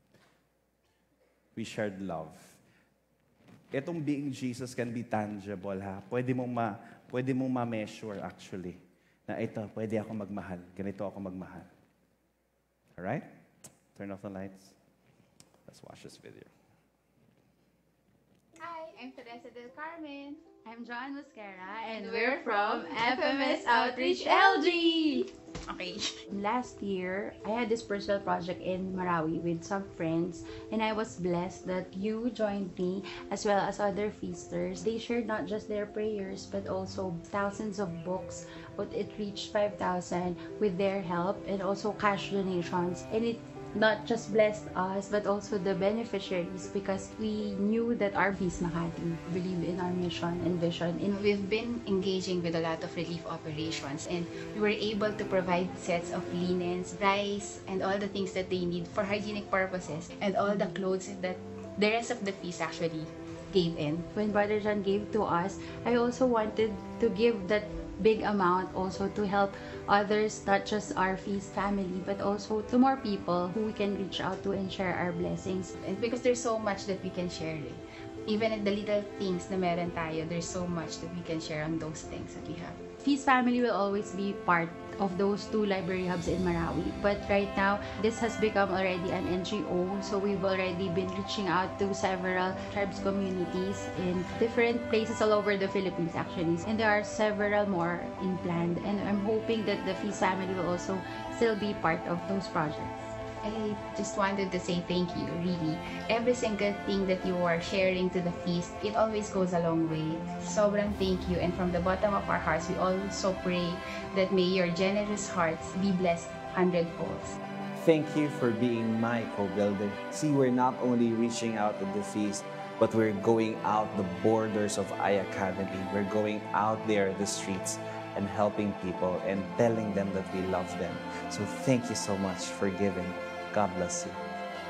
we shared love. Itong being Jesus can be tangible, ha? Pwede mong, ma, pwede mong ma-measure, actually. Na ito, pwede ako magmahal. Ganito ako magmahal. Alright? Turn off the lights. Let's watch this video. Hi, I'm Teresa Del Carmen. I'm John Mosquera, And and we're we're from from F F M M S S Outreach Outreach L L G. G. Okay. Last year, I had this personal project in Marawi with some friends, and I was blessed that you joined me as well as other feasters. They shared not just their prayers, but also thousands of books, but it reached five thousand with their help and also cash donations. And it not just blessed us, but also the beneficiaries because we knew that our Peace Makati believed in our mission and vision. And We've been engaging with a lot of relief operations, and we were able to provide sets of linens, rice, and all the things that they need for hygienic purposes, and all the clothes that the rest of the feast actually gave in. when Brother John gave to us, I also wanted to give that big amount also to help others, not just our feast family, but also to more people who we can reach out to and share our blessings. And because there's so much that we can share. Eh. Even in the little things na meron tayo, there's so much that we can share on those things that we have. Feast family will always be part of those two library hubs in Marawi. But right now, this has become already an N G O. So we've already been reaching out to several tribes communities in different places all over the Philippines actually. And there are several more in planned. And I'm hoping that the Feast family will also still be part of those projects. I just wanted to say thank you, really. Every single thing that you are sharing to the feast, it always goes a long way. Sobrang thank you. And from the bottom of our hearts, we also pray that may your generous hearts be blessed hundredfold. Thank you for being my co-builder. See, we're not only reaching out to the feast, but we're going out the borders of I Academy. We're going out there the streets and helping people and telling them that we love them. So thank you so much for giving. God bless you.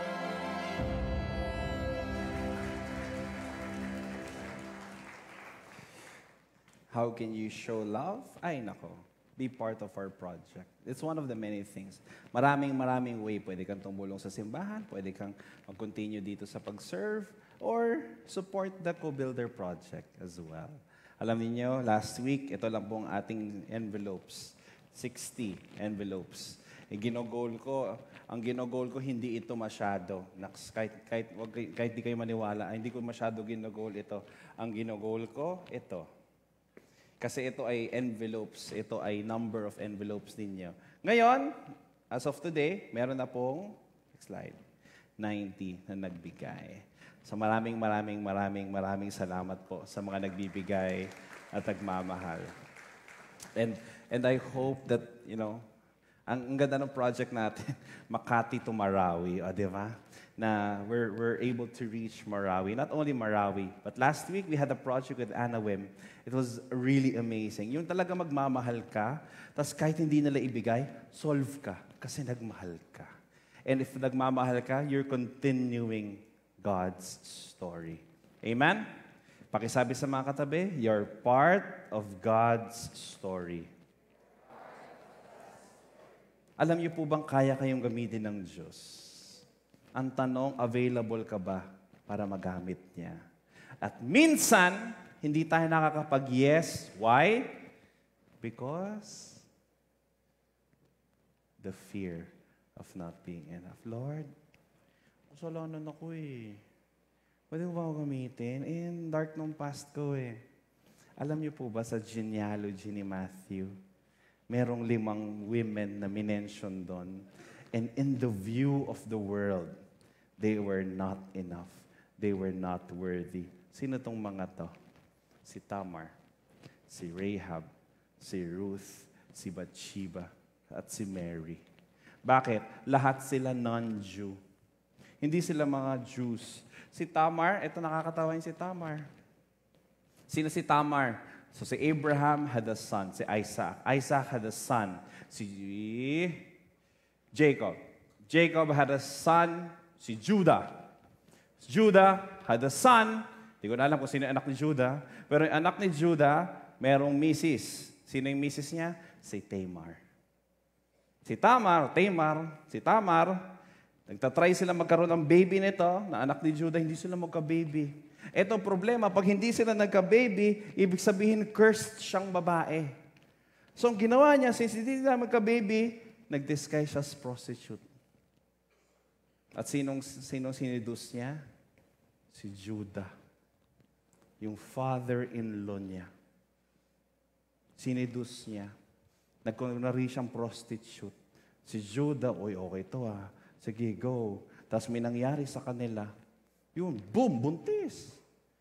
How can you show love? Ay, nako. Be part of our project. It's one of the many things. Maraming maraming way. Pwede kang tumulong sa simbahan, pwede kang mag-continue dito sa pag-serve, or support the Co-Builder Project as well. Alam niyo, last week, ito lang pong ating envelopes. sixty envelopes. E ginogol ko, ang ginogol ko, hindi ito masyado. Naks, kahit, kahit, wag, kahit di kayo maniwala, hindi ko masyado ginogol ito. Ang ginogol ko, ito. Kasi ito ay envelopes. Ito ay number of envelopes ninyo. Ngayon, as of today, meron na pong, next slide, ninety na nagbigay. So maraming maraming maraming maraming salamat po sa mga nagbibigay at nagmamahal. And and I hope that, you know, ang, ang ganda ng project natin, Makati to Marawi, o, di ba? Na we're, we're able to reach Marawi. Not only Marawi, but last week we had a project with Anna Wim. It was really amazing. Yung talaga magmamahal ka, tapos kahit hindi nila ibigay, solve ka kasi nagmahal ka. And if nagmamahal ka, you're continuing God's story. Amen? Pakisabi sa mga katabi, you're part of God's story. Alam niyo po bang kaya kayong gamitin ng Diyos? Ang tanong, available ka ba para magamit niya? At minsan, hindi tayo nakakapag-yes. Why? Because the fear of not being enough. Lord, kasalanan ako eh. Pwede mo ba ako gamitin? Eh, dark nung past ko eh. Alam niyo po ba sa genealogy ni Matthew, merong limang women na minention doon. And in the view of the world, they were not enough. They were not worthy. Sino tong mga to? Si Tamar, si Rahab, si Ruth, si Bathsheba, at si Mary. Bakit? Lahat sila non-Jew. Hindi sila mga Jews. Si Tamar, ito nakakatawa yung si Tamar. Sino si Tamar? So si Abraham had a son, si Isaac. Isaac had a son, si Jacob. Jacob had a son, si Judah. Judah had a son, hindi ko na alam kung sino yung anak ni Judah, pero yung anak ni Judah, merong misis. Sino yung misis niya? Si Tamar. Si Tamar, Tamar, si Tamar, nagtatry sila magkaroon ng baby nito, na anak ni Judah, hindi sila magka-baby. Ito problema, pag hindi sila nagka-baby, ibig sabihin cursed siyang babae. So ang ginawa niya, since hindi sila magka-baby, nag-disguise siya as prostitute. At sinong, sinong sinidus niya? Si Judah. yung father-in-law niya. Sinidus niya. Nagkunwari siyang prostitute. Si Judah, oy, okay to ah. Sige, go. Tapos may nangyari sa kanila. Yun, boom, buntis.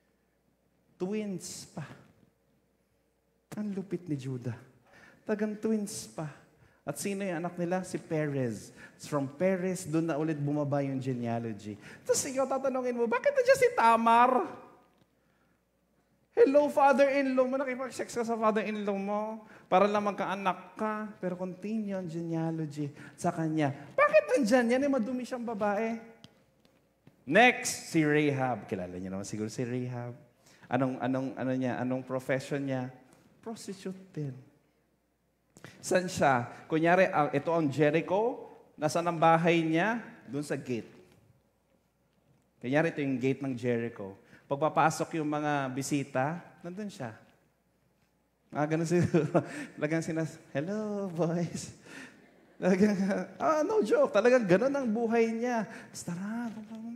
Twins pa. Ang lupit ni Judah. Tagang twins pa. At sino yung anak nila? Si Perez. From Perez, doon na ulit bumaba yung genealogy. Tapos ikaw tatanungin mo, bakit na dyan si Tamar? Hello, father-in-law mo. Nakipag-sex ka sa father-in-law mo para lang magkaanak ka. Pero continue ang genealogy sa kanya. Bakit nandyan yan? Eh, madumi siyang babae. Next, si Rahab. Kilala niyo naman siguro si Rahab. Anong, anong, ano niya? Anong profession niya? Prostitute din. Saan siya? Kunyari, uh, ito ang Jericho. Nasaan ang bahay niya? Doon sa gate. Kunyari, ito yung gate ng Jericho. Pagpapasok yung mga bisita, nandun siya. Ah, ganun siguro. Talagang sinas, hello, boys. Talagang, ah, no joke. Talagang ganun ang buhay niya. Tara.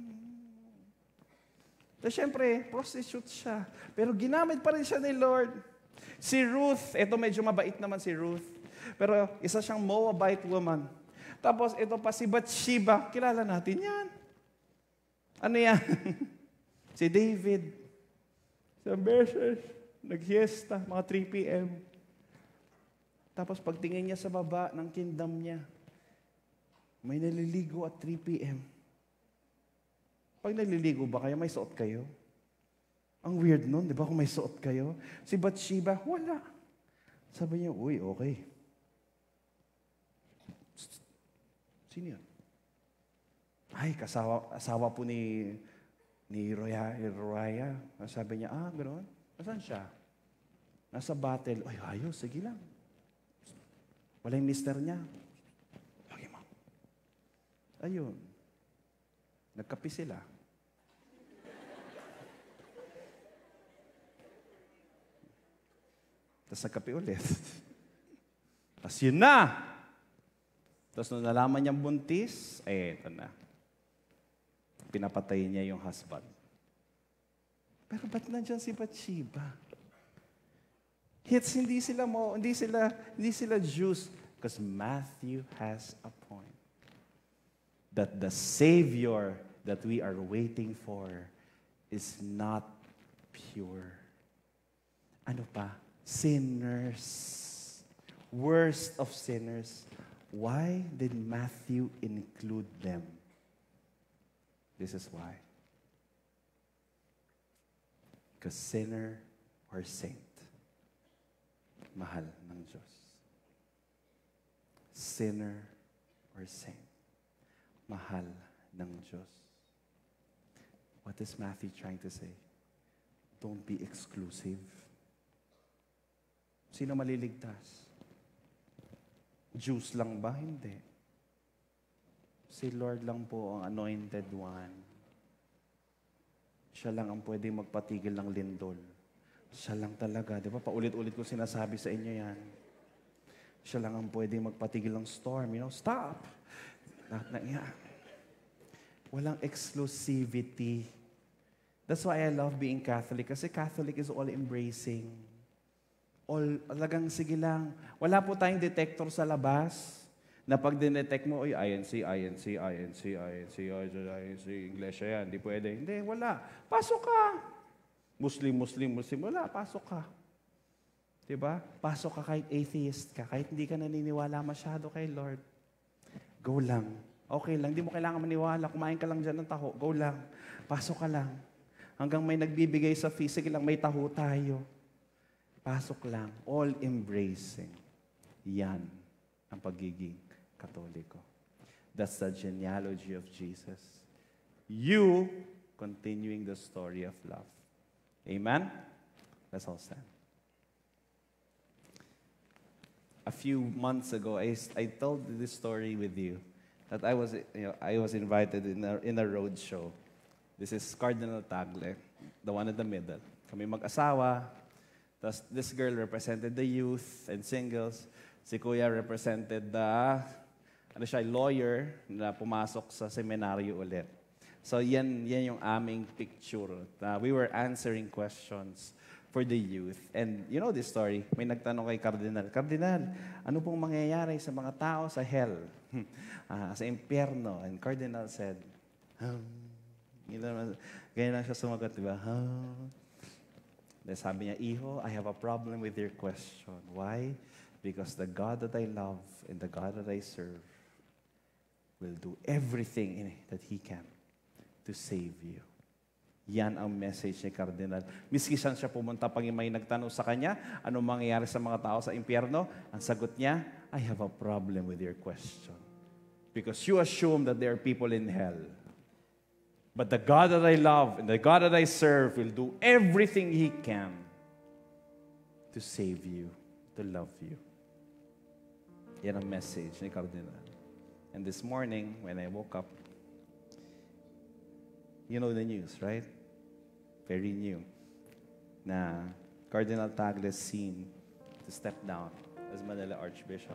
So, syempre, prostitute siya. Pero ginamit pa rin siya ni Lord. Si Ruth, ito medyo mabait naman si Ruth. Pero isa siyang Moabite woman. Tapos ito pa si Bathsheba. Kilala natin yan. Ano yan? Si David. Sa beses, nag-fiesta, mga three p.m. Tapos pagtingin niya sa baba ng kingdom niya, may naliligo at three p.m. Pag naliligo ba kayo, may suot kayo? Ang weird nun, di ba kung may suot kayo? Si Bathsheba, wala. Sabi niya, uy, okay. Sino yun? Ay, kasawa, asawa po ni ni Roya, Roya. Sabi niya, ah, gano'n? Nasaan siya? Nasa battle. Ay, ayos, sige lang. Wala yung mister niya. Okay, ma'am. Ayun. Nagkapi sila. Tapos nagkapi ulit. Tapos yun na. Tapos nung nalaman niyang buntis, eh, ito na. Pinapatay niya yung husband. Pero ba't nandiyan si Bathsheba? Hits, hindi sila mo, hindi sila, hindi sila Jews. Because Matthew has a point. That the Savior that we are waiting for is not pure. Ano pa? Sinners. Worst of sinners. Why did Matthew include them? This is why. Because sinner or saint, mahal ng Diyos. Sinner or saint, mahal ng Diyos. What is Matthew trying to say? Don't be exclusive. Sino maliligtas? Jews lang ba? Hindi. Si Lord lang po ang anointed one. Siya lang ang pwedeng magpatigil ng lindol. Siya lang talaga. Di ba? Paulit-ulit ko sinasabi sa inyo yan. Siya lang ang pwedeng magpatigil ng storm. You know, stop. Lahat na yan. Walang exclusivity. That's why I love being Catholic. Kasi Catholic is all-embracing. All, talagang sige lang. Wala po tayong detector sa labas. Na pag dinetect mo, oy, I N C, I N C, I N C, I N C, I N C, Iglesia yan, hindi pwede. Hindi, wala. Pasok ka. Muslim, Muslim, Muslim, wala. Pasok ka. Diba? Pasok ka kahit atheist ka, kahit hindi ka naniniwala masyado kay Lord. Go lang. Okay lang, hindi mo kailangan maniwala. Kumain ka lang dyan ng taho. Go lang. Pasok ka lang. Hanggang may nagbibigay sa fee, sige lang, may taho tayo. Pasok lang. All embracing. Yan ang pagiging Katoliko. That's the genealogy of Jesus. You continuing the story of love. Amen? Let's all stand. A few months ago, I, I told this story with you that I was, you know, I was invited in a, in a road show. This is Cardinal Tagle, the one in the middle. Kami mag-asawa. Tapos this girl represented the youth and singles. Si Kuya represented the, ano siya, lawyer na pumasok sa seminaryo ulit. So yan, yan yung aming picture. Uh, we were answering questions for the youth. And you know this story, may nagtanong kay Cardinal, Cardinal, ano pong mangyayari sa mga tao sa hell, uh, sa impyerno? And Cardinal said, um, ganyan lang siya sumagot, di ba? Um, then sabi niya, Iho, I have a problem with your question. Why? Because the God that I love and the God that I serve will do everything in it that He can to save you. Yan ang message ni Cardinal. Miski saan siya pumunta, pag may nagtanong sa kanya, ano mangyayari sa mga tao sa impyerno? Ang sagot niya, I have a problem with your question. Because you assume that there are people in hell. But the God that I love and the God that I serve will do everything He can to save you, to love you. Yan ang message ni Cardinal. And this morning, when I woke up, you know the news, right? Very new. Na Cardinal Tagle seen to step down as Manila Archbishop.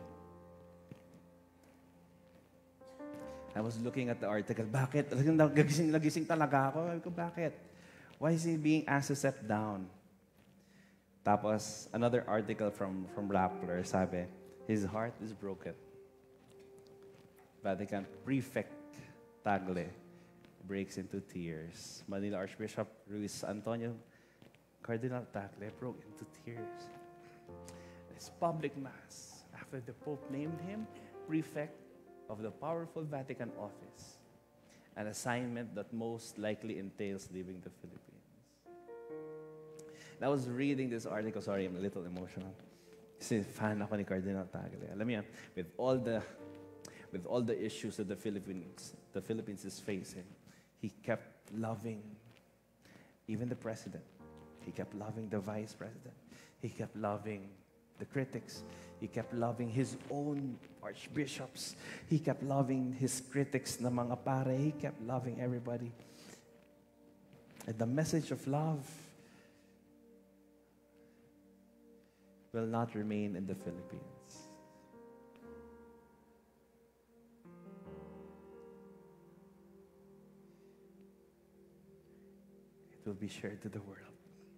I was looking at the article. Bakit? Nagising, nagising talaga ako. Sabi ko, bakit? Why is he being asked to step down? Tapos, another article from, from Rappler, sabi, his heart is broken. Vatican Prefect Tagle breaks into tears. Manila Archbishop Luis Antonio Cardinal Tagle broke into tears. This public mass, after the Pope named him prefect of the powerful Vatican office, an assignment that most likely entails leaving the Philippines. And I was reading this article, sorry, I'm a little emotional. Kasi fan ako ni Cardinal Tagle. Alam mo yan, with all the with all the issues that the Philippines the Philippines is facing, he kept loving even the president. He kept loving the vice president. He kept loving the critics. He kept loving his own archbishops. He kept loving his critics na mga pare. He kept loving everybody. And the message of love will not remain in the Philippines. Will be shared to the world.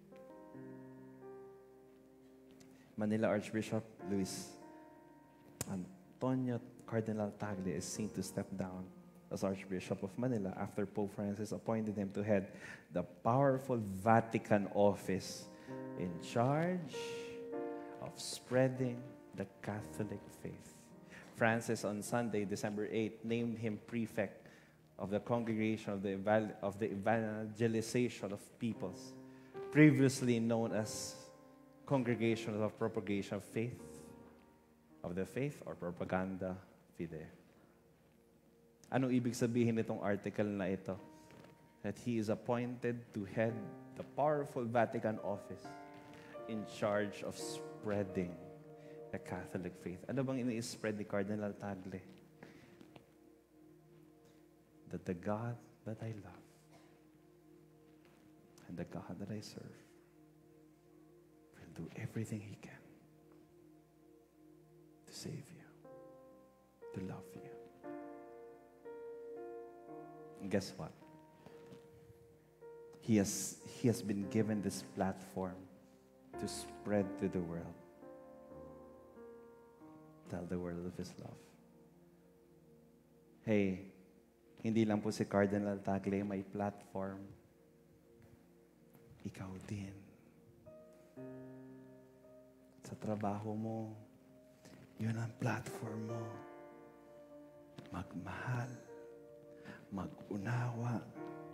Manila Archbishop Luis Antonio Cardinal Tagle is seen to step down as Archbishop of Manila after Pope Francis appointed him to head the powerful Vatican office in charge of spreading the Catholic faith. Francis on Sunday, December eighth, named him prefect of the Congregation of the, Eval- of the Evangelization of Peoples, previously known as Congregation of Propagation of Faith, of the Faith or Propaganda Fide. Anong ibig sabihin nitong article na ito? That he is appointed to head the powerful Vatican office in charge of spreading the Catholic faith. Ano bang ini-spread ni Cardinal Tagle? That the God that I love and the God that I serve will do everything He can to save you, to love you. And guess what? He has, he has been given this platform to spread to the world. Tell the world of His love. Hey, hindi lang po si Cardinal Tagle may platform. Ikaw din. Sa trabaho mo, yun ang platform mo. Magmahal. Mag-unawa.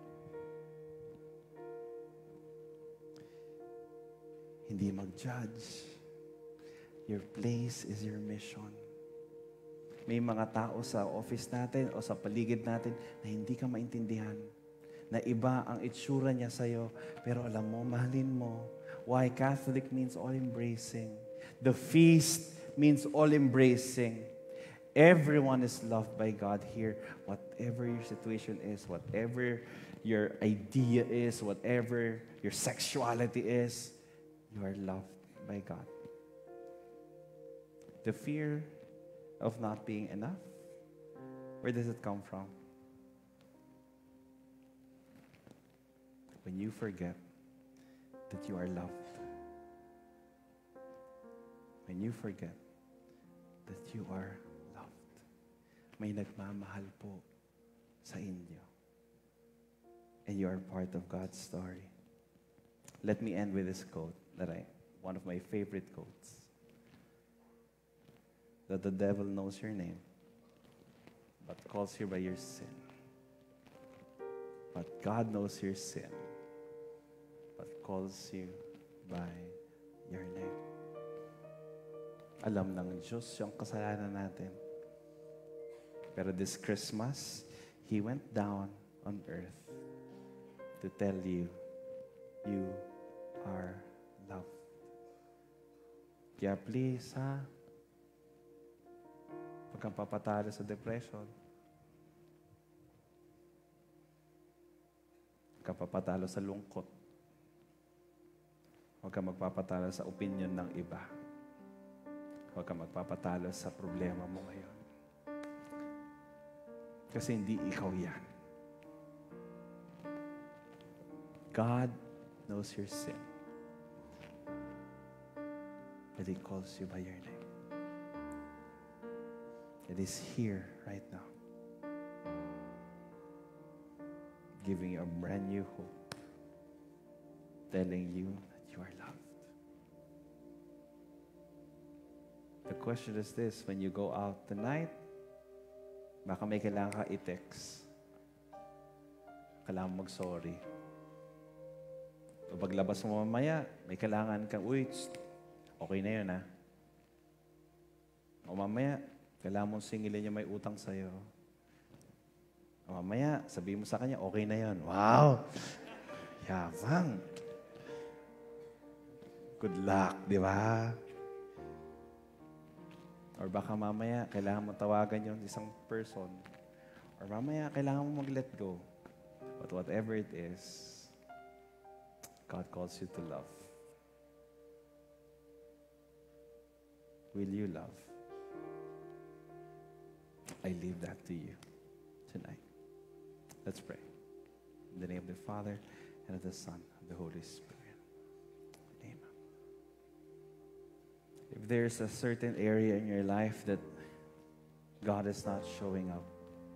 Hindi mag-judge. Your place is your mission. May mga tao sa office natin o sa paligid natin na hindi ka maintindihan. Na iba ang itsura niya sa'yo. Pero alam mo, mahalin mo. Why? Catholic means all-embracing. The feast means all-embracing. Everyone is loved by God here. Whatever your situation is, whatever your idea is, whatever your sexuality is, you are loved by God. The fear of not being enough, where does it come from? when you forget that you are loved. When you forget that you are loved. May nagmamahal po sa inyo. And you are part of God's story. Let me end with this quote that I, one of my favorite quotes. That the devil knows your name, but calls you by your sin. But God knows your sin, but calls you by your name. Alam ng Diyos yung kasalanan natin. Pero this Christmas, He went down on earth to tell you, you are loved. Kaya please, ha? Huwag kang papatalo sa depression. Huwag kang papatalo sa lungkot. Huwag kang magpapatalo sa opinion ng iba. Huwag kang magpapatalo sa problema mo ngayon. Kasi hindi ikaw yan. God knows your sin. But He calls you by your name. It is here right now, giving you a brand new hope, telling you that you are loved. The question is this: when you go out tonight, baka may kailangan ka i-text. Kailangan mag-sorry. O paglabas mo mamaya, may kailangan kang, uy, tst, okay na yun, ha? O mamaya, kailangan mong singilin yung may utang sa'yo. O mamaya, sabihin mo sa kanya, okay na yun. Wow! Yabang! Good luck, di ba? Or baka mamaya, kailangan mo tawagan yung isang person. Or mamaya, kailangan mo mag-let go. But whatever it is, God calls you to love. Will you love? I leave that to you tonight. Let's pray. In the name of the Father, and of the Son, and the Holy Spirit. Amen. If there's a certain area in your life that God is not showing up,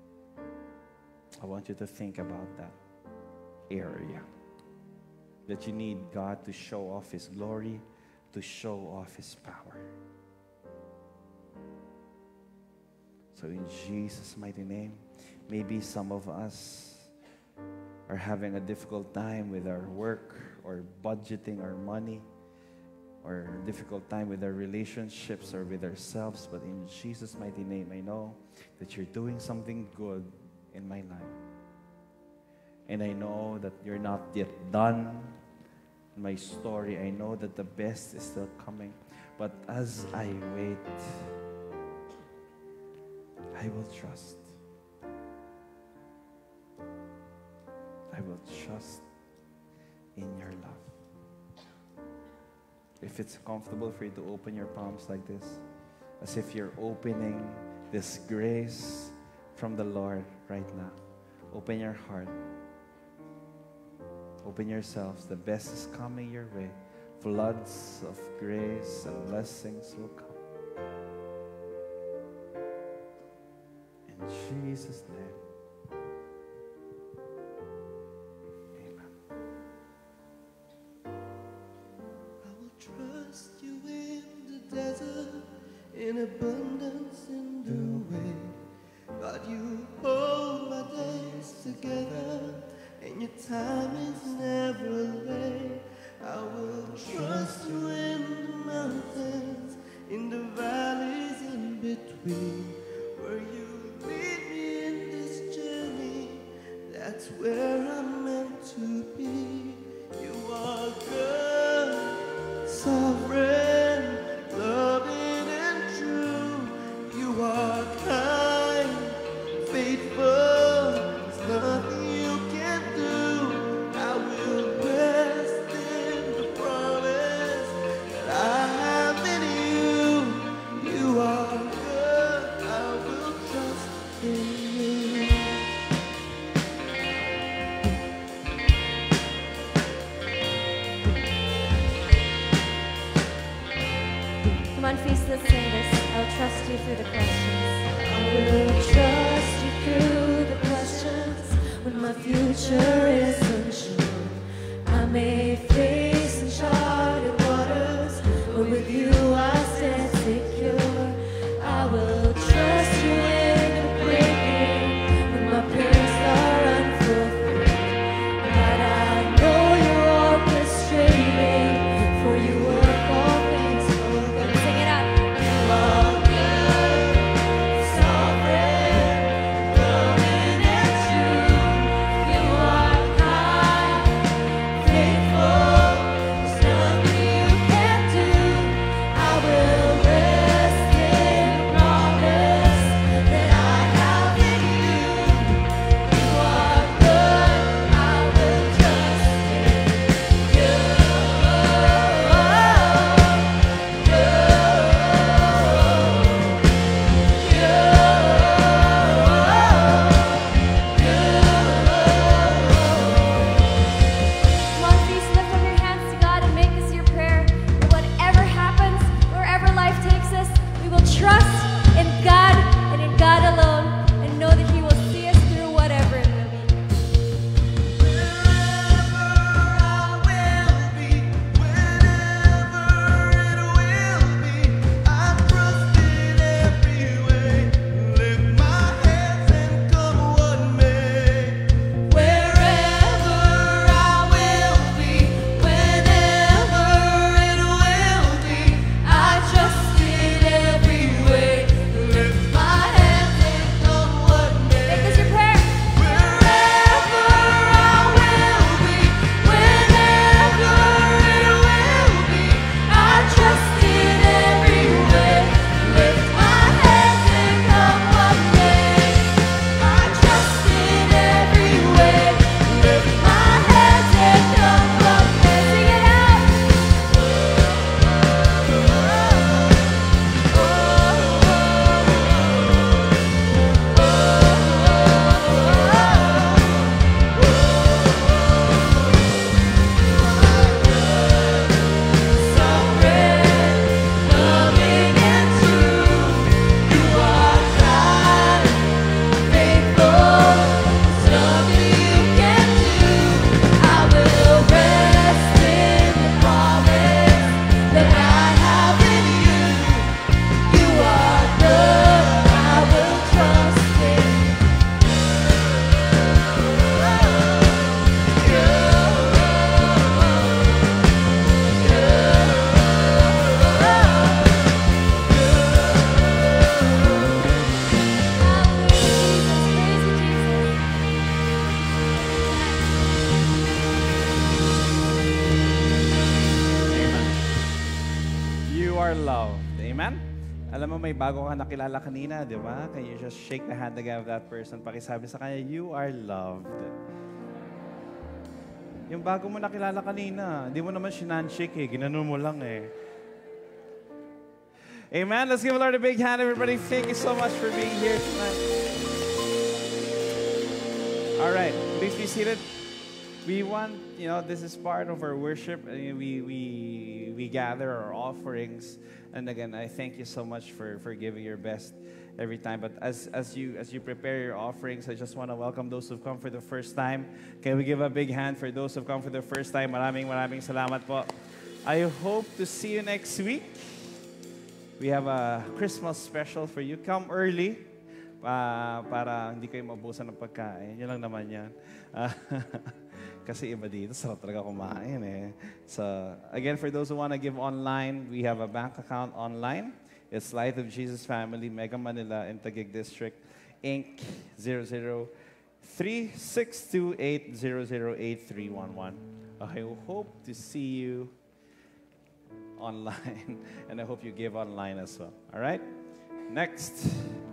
I want you to think about that area. That you need God to show off His glory, to show off His power. So in Jesus' mighty name, maybe some of us are having a difficult time with our work or budgeting our money, or a difficult time with our relationships or with ourselves. But in Jesus' mighty name, I know that you're doing something good in my life. And I know that you're not yet done in my story. I know that the best is still coming. But as I wait, I will trust. I will trust in your love. If it's comfortable for you to open your palms like this, as if you're opening this grace from the Lord right now. Open your heart. Open yourselves. The best is coming your way. Floods of grace and blessings will come. In Jesus' name. Amen. I will trust you in the desert, in abundance in the way. God, you hold my days together, and your time is never late. I will trust you in the mountains, in the valleys in between. Where you lead me in this journey, that's where I'm meant to be. You are good, sovereign, loving and true. You are kind, faithful, there's nothing you can do. I will Come on, Feast, let's sing this. I'll trust you through the questions. I will trust you through the questions when my future is unsure. I may face uncharted waters, but with you I stand secure. I will trust you in the breaking when my prayers are unfulfilled. But I know you're orchestrating, for you work all things for good. Sing it out. You are good, sovereign, loving and true. You are kind, faithful. There's nothing you can't do. I will rest in the promise that I have in you. You are good, I will trust in you. Come on, Feast, lift up your hands to God and make this your prayer. That whatever happens, wherever life takes us, we will trust in God and in God alone, and know that He will see us through whatever it will be. Make this your prayer. Sing it out. You are loved. Amen? Alam mo, may bago ka nakilala kanina, di ba? Can you just shake the hand again of that person? Pakisabi sa kanya, you are loved. Yung bago mo nakilala kanina, di mo naman sinanshake eh. Ginanon mo lang eh. Amen? Let's give the Lord a big hand, everybody. Thank you so much for being here tonight. All right, please be seated. We want, you know, this is part of our worship. Uh, We we we gather our offerings, and again, I thank you so much for for giving your best every time. But as as you as you prepare your offerings, I just want to welcome those who've come for the first time. Can we give a big hand for those who've come for the first time? Maraming maraming salamat po. I hope to see you next week. We have a Christmas special for you. Come early. Uh, para hindi kayo mabusan ng pagkain. Yun lang naman yan. Uh, kasi iba dito, sarap talaga kumain eh. So, again, for those who want to give online, we have a bank account online. It's Light of Jesus Family, Mega Manila, in Taguig District, Incorporated, zero zero three six two eight zero zero eight three one one. I hope to see you online, and I hope you give online as well. All right? Next.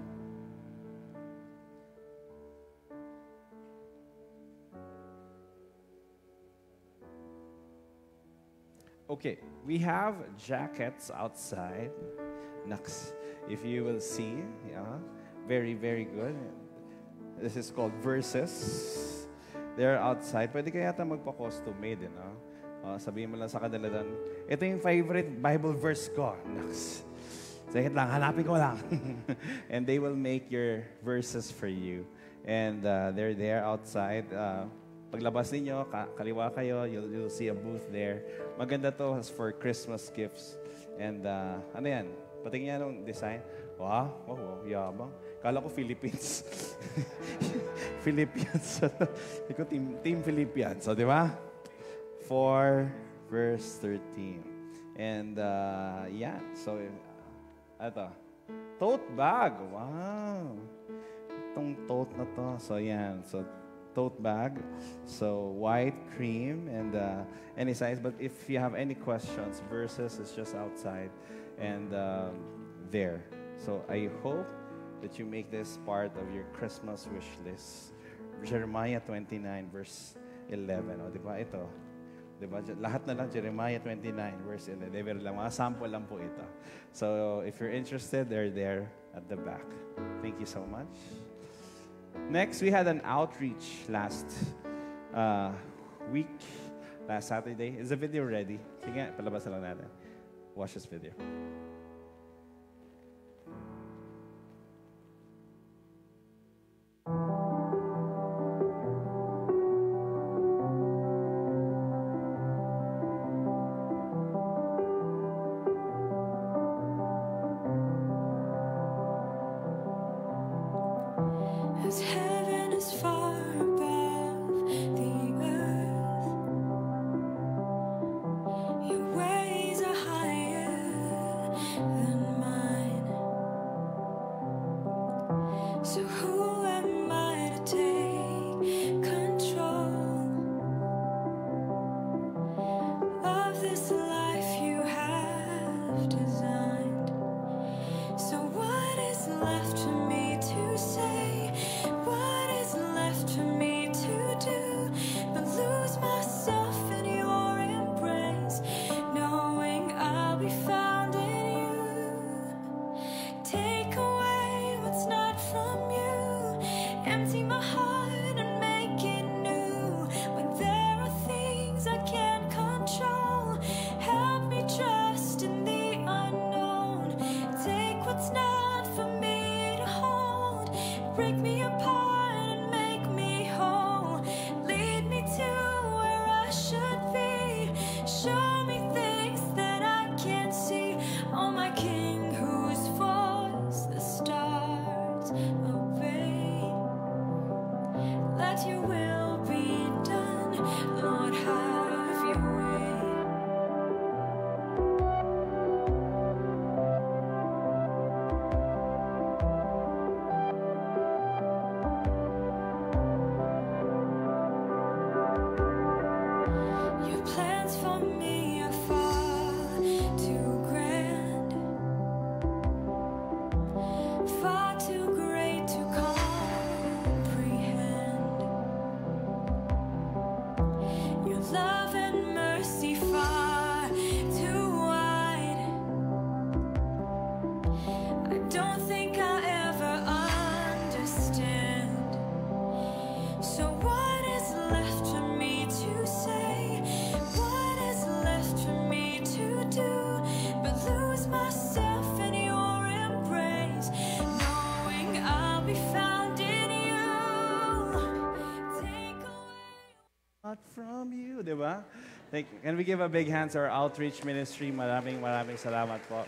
Okay, we have jackets outside. Next, if you will see, yeah, very, very good. This is called Verses. They're outside. Pwede kaya yata magpa-custom made, you know? Uh, sabihin mo lang sa kanila doon, ito yung favorite Bible verse ko. Next. Second lang, hanapin ko lang. And they will make your verses for you. And uh, they're there outside. Uh, paglabas ninyo, ka- kaliwa kayo, you'll, you'll see a booth there. Maganda to as for Christmas gifts. And uh, ano yan? Patingin yan ng design. Wow, wow, wow, yabang. Kala ko Philippines. Philippines. Iko team, team Philippines. So, di ba? four verse thirteen. And uh, yeah, so ito. Tote bag. Wow. Itong tote na to. So yan. So tote bag. So white, cream, and uh, any size. But if you have any questions, verses is just outside and um, there. So I hope that you make this part of your Christmas wish list. Jeremiah twenty-nine verse eleven. O, di ba? Ito. Diba? Lahat na lang, Jeremiah twenty-nine, verse eleven lang. Mga sample lang po ito. So, if you're interested, they're there at the back. Thank you so much. Next, we had an outreach last uh, week, last Saturday. Is the video ready? Sige, palabas na lang natin. Watch this video. As heaven is far above the earth, your ways are higher than mine. So who am I to take control of this life you have designed? So what is left for me to say? What is left for me to do but lose myself in your embrace, knowing I'll be found in you? Take away what's not from you, empty my heart and make it new. When there are things I can't control, help me trust in the unknown. Take what's not for me to hold, break me apart and make me whole. Lead me to where I should be. Show me things that I can't see. Oh, my King, whose voice the stars obey. Let your will be done, Lord, have your way. Your plans for me are far too grand, far too great to comprehend. Your love and mercy far too wide. I don't think I'll ever understand. So what is left for me to say? What is left for me to do but lose myself in your embrace, knowing I'll be found in you? Take away. Not from you, di ba? Like, can we give a big hand to our outreach ministry? Maraming maraming salamat po.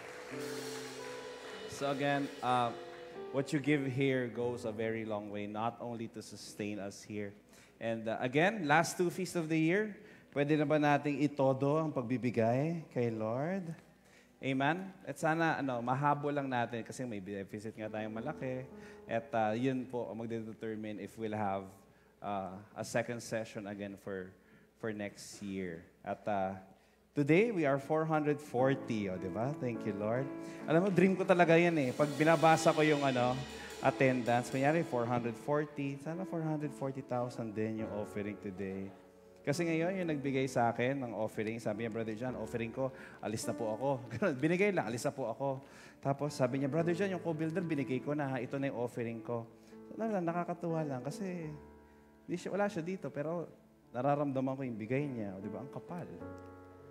So again, uh, what you give here goes a very long way, not only to sustain us here. And uh, again, last two feasts of the year, pwede na ba nating itodo ang pagbibigay kay Lord? Amen? At sana ano, mahabol lang natin kasi may deficit nga tayong malaki. At uh, yun po ang magdedetermine if we'll have uh, a second session again for for next year. At uh, today, we are four hundred forty, o, di ba? Thank you, Lord. Alam mo, dream ko talaga yan eh. Pag binabasa ko yung ano, attendance, kunyari four hundred forty, sana four hundred forty thousand din yung offering today. Kasi ngayon, yung nagbigay sa akin ng offering, sabi niya, Brother John, offering ko, alis na po ako. Binigay lang, alis na po ako. Tapos sabi niya, Brother John, yung co-builder, binigay ko na, ito na yung offering ko. So, lang, nakakatuwa lang kasi di siya, wala siya dito, pero nararamdaman ko yung bigay niya. O, di ba? Ang kapal.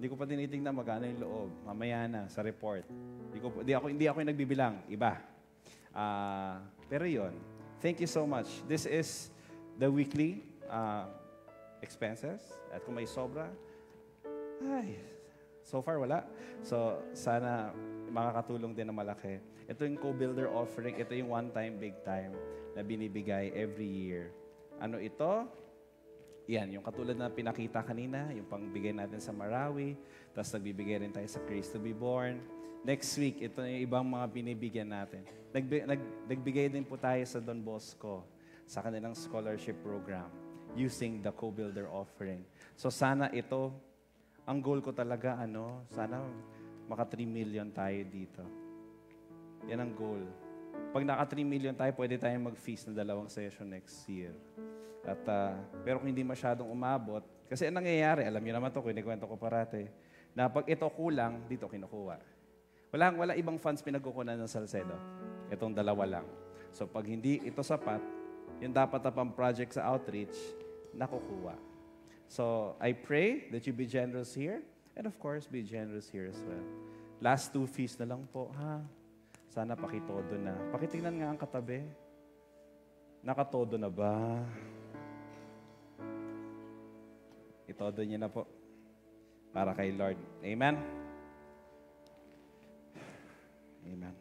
Hindi ko pa tinitingnan magkano yung loob. Mamaya na, sa report. Hindi, ko, hindi, ako, hindi ako yung nagbibilang. Iba. Uh, pero yon. Thank you so much. This is the weekly uh, expenses. At kung may sobra, ay, so far wala. So, sana makakatulong din na malaki. Ito yung co-builder offering. Ito yung one-time, big-time na binibigay every year. Ano ito? Yan, yung katulad na pinakita kanina, yung pangbigay natin sa Marawi, tapos nagbibigay rin tayo sa Grace to be Born. Next week, ito yung ibang mga binibigyan natin. Nagbi- nag, nagbigay din po tayo sa Don Bosco sa kanilang scholarship program using the co-builder offering. So sana ito, ang goal ko talaga, ano, sana maka three million tayo dito. Yan ang goal. Pag naka three million tayo, pwede tayong mag-feast na dalawang session next year. At, uh, pero kung hindi masyadong umabot, kasi ang nangyayari, alam niyo naman ito, kinikwento ko parate, na pag ito kulang, dito kinukuha. Wala, wala ibang funds pinagkukunan ng Salcedo. Itong dalawa lang. So pag hindi ito sapat, yung dapat na pang project sa outreach, nakukuha. So I pray that you be generous here, and of course, be generous here as well. Last two feasts na lang po, ha? Sana pakitodo na. Pakitingnan nga ang katabi. Nakatodo na ba? Itodo niyo na po. Para kay Lord. Amen? Amen.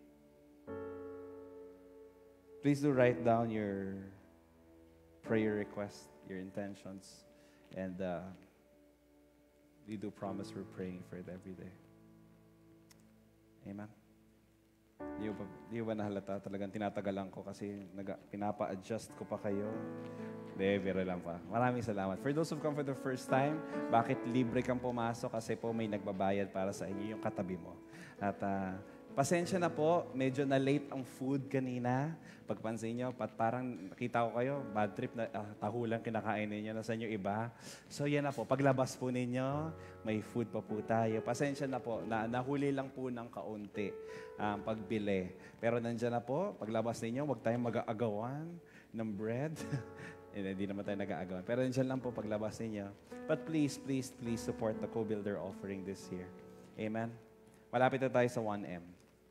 Please do write down your prayer request, your intentions, and uh, we do promise we're praying for it every day. Amen. Di ba, di ba nahalata? Talagang tinatagalan ko kasi naga, pinapa-adjust ko pa kayo. Hindi, pero lang pa. Maraming salamat. For those who've come for the first time, bakit libre kang pumasok? Kasi po may nagbabayad para sa inyo yung katabi mo. At uh, pasensya na po, medyo na late ang food kanina. Pagpansin nyo, pat parang nakita ko kayo, bad trip na uh, tahulang kinakain ninyo na sa inyo iba. So yan na po, paglabas po ninyo, may food pa po tayo. Pasensya na po, na, nahuli lang po ng kaunti ang um, pagbili. Pero nandyan na po, paglabas ninyo, huwag tayong mag-aagawan ng bread. Hindi naman tayo nag-aagawan. Pero nandyan lang po paglabas ninyo. But please, please, please support the co-builder offering this year. Amen? Malapit na tayo sa one M.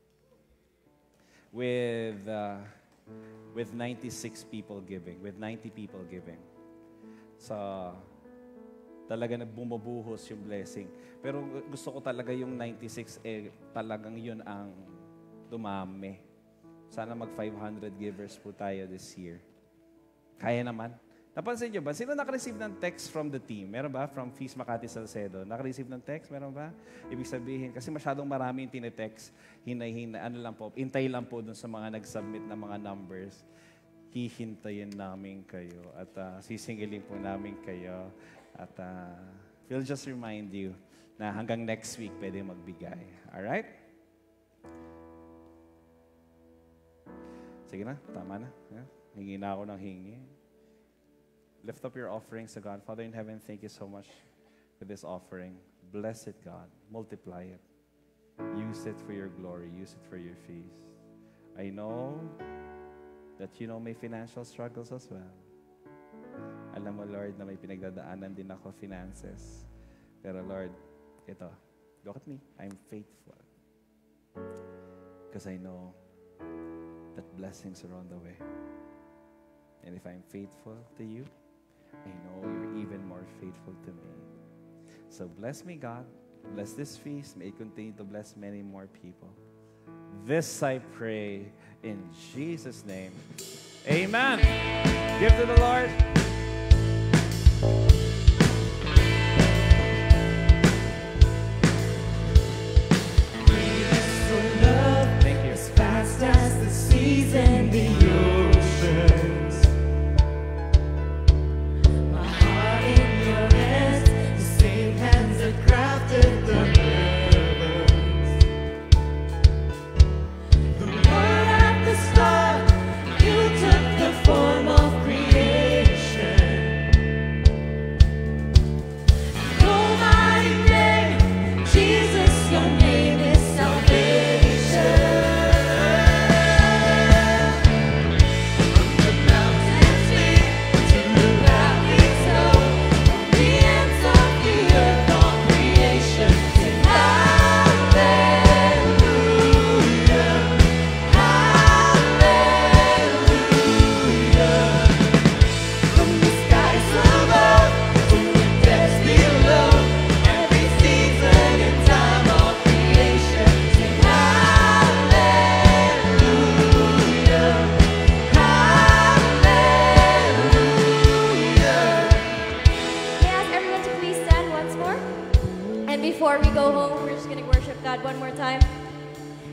With... Uh, with ninety-six people giving, with ninety people giving. So, talaga na bumubuhos yung blessing. Pero gusto ko talaga yung ninety-six, eh, talagang yun ang dumami. Sana mag five hundred givers po tayo this year. Kaya naman. Napansin nyo ba? Sino nakareceive ng text from the team? Meron ba? From Feast Makati Salcedo. Nakareceive ng text? Meron ba? Ibig sabihin, kasi masyadong marami yung tinetext, hinay-hinay, ano lang po, hintay lang po dun sa mga nag-submit na mga numbers. Hihintayin namin kayo at uh, sisingilin po namin kayo. At uh, we'll just remind you na hanggang next week pwede magbigay. Alright? Sige na, tama na. Yeah. Hingi na ako ng hingi. Lift up your offerings to God. Father in heaven, thank you so much for this offering. Bless it, God. Multiply it. Use it for your glory. Use it for your feast. I know that you know may financial struggles as well. Alam mo, Lord, na may pinagdadaanan din ako finances. Pero Lord, ito, look at me. I'm faithful. Because I know that blessings are on the way. And if I'm faithful to you, I know you're even more faithful to me. So bless me, God. Bless this feast. May it continue to bless many more people. This I pray in Jesus' name. Amen. Give to the Lord. Thank you. As fast as the seas and the oceans, my heart in your hands, the same hands that crafted the heavens. The word at the start, you took the form of creation.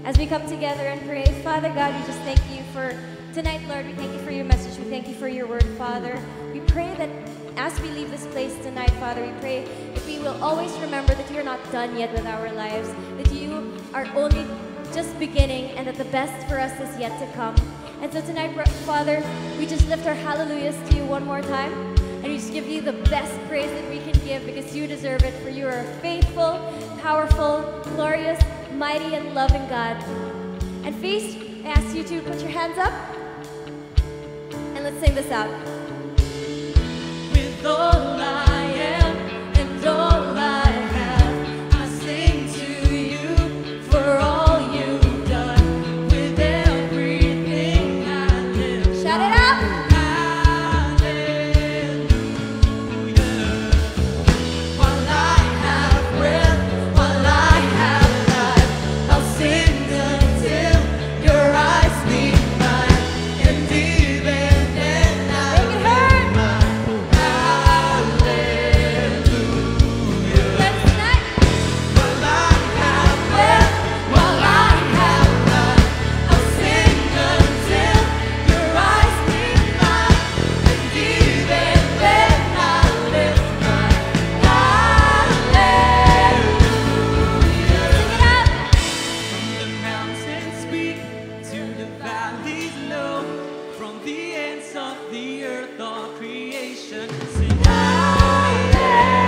as we come together and pray. Father God, we just thank you for tonight, Lord. We thank you for your message. We thank you for your word, Father. We pray that as we leave this place tonight, Father, we pray that we will always remember that you're not done yet with our lives, that you are only just beginning, and that the best for us is yet to come. And so tonight, Father, we just lift our hallelujahs to you one more time, and we just give you the best praise that we can give, because you deserve it, for you are a faithful, powerful, glorious, mighty, and loving God. And Feast, I ask you to put your hands up, and let's sing this out. With all I am and all I have, I sing to you for all you've done. With everything I live, Shout it out! hallelujah. While I have breath, while I have life, I'll sing until your eyes meet mine. And even then I Make it hurt! Let's tonight. While I have breath, while I have life, I'll sing until your eyes meet mine. And even then I'll lift my hallelujah. Sing it out! From the mountains speak to the valleys low, from the ends of the earth all creation sing hallelujah,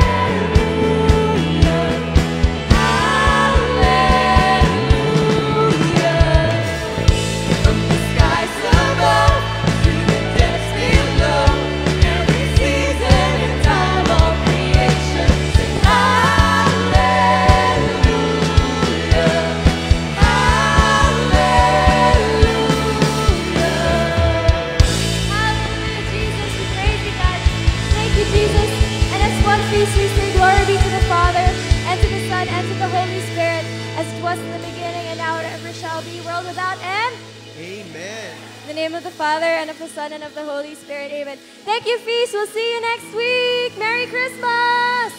hallelujah. From the skies above to the depths below, every season and time of creation sing hallelujah, hallelujah. Hallelujah, Jesus. We praise you, God. Thank you, Jesus. And as one feast, we say glory be to the Father, and to the Son, and to the Holy Spirit, as it was in the beginning, and now, and ever shall be, world without end. Amen. In the name of the Father, and of the Son, and of the Holy Spirit. Amen. Thank you, Feast. We'll see you next week. Merry Christmas!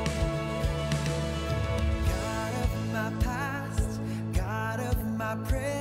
God of my past, God of my present.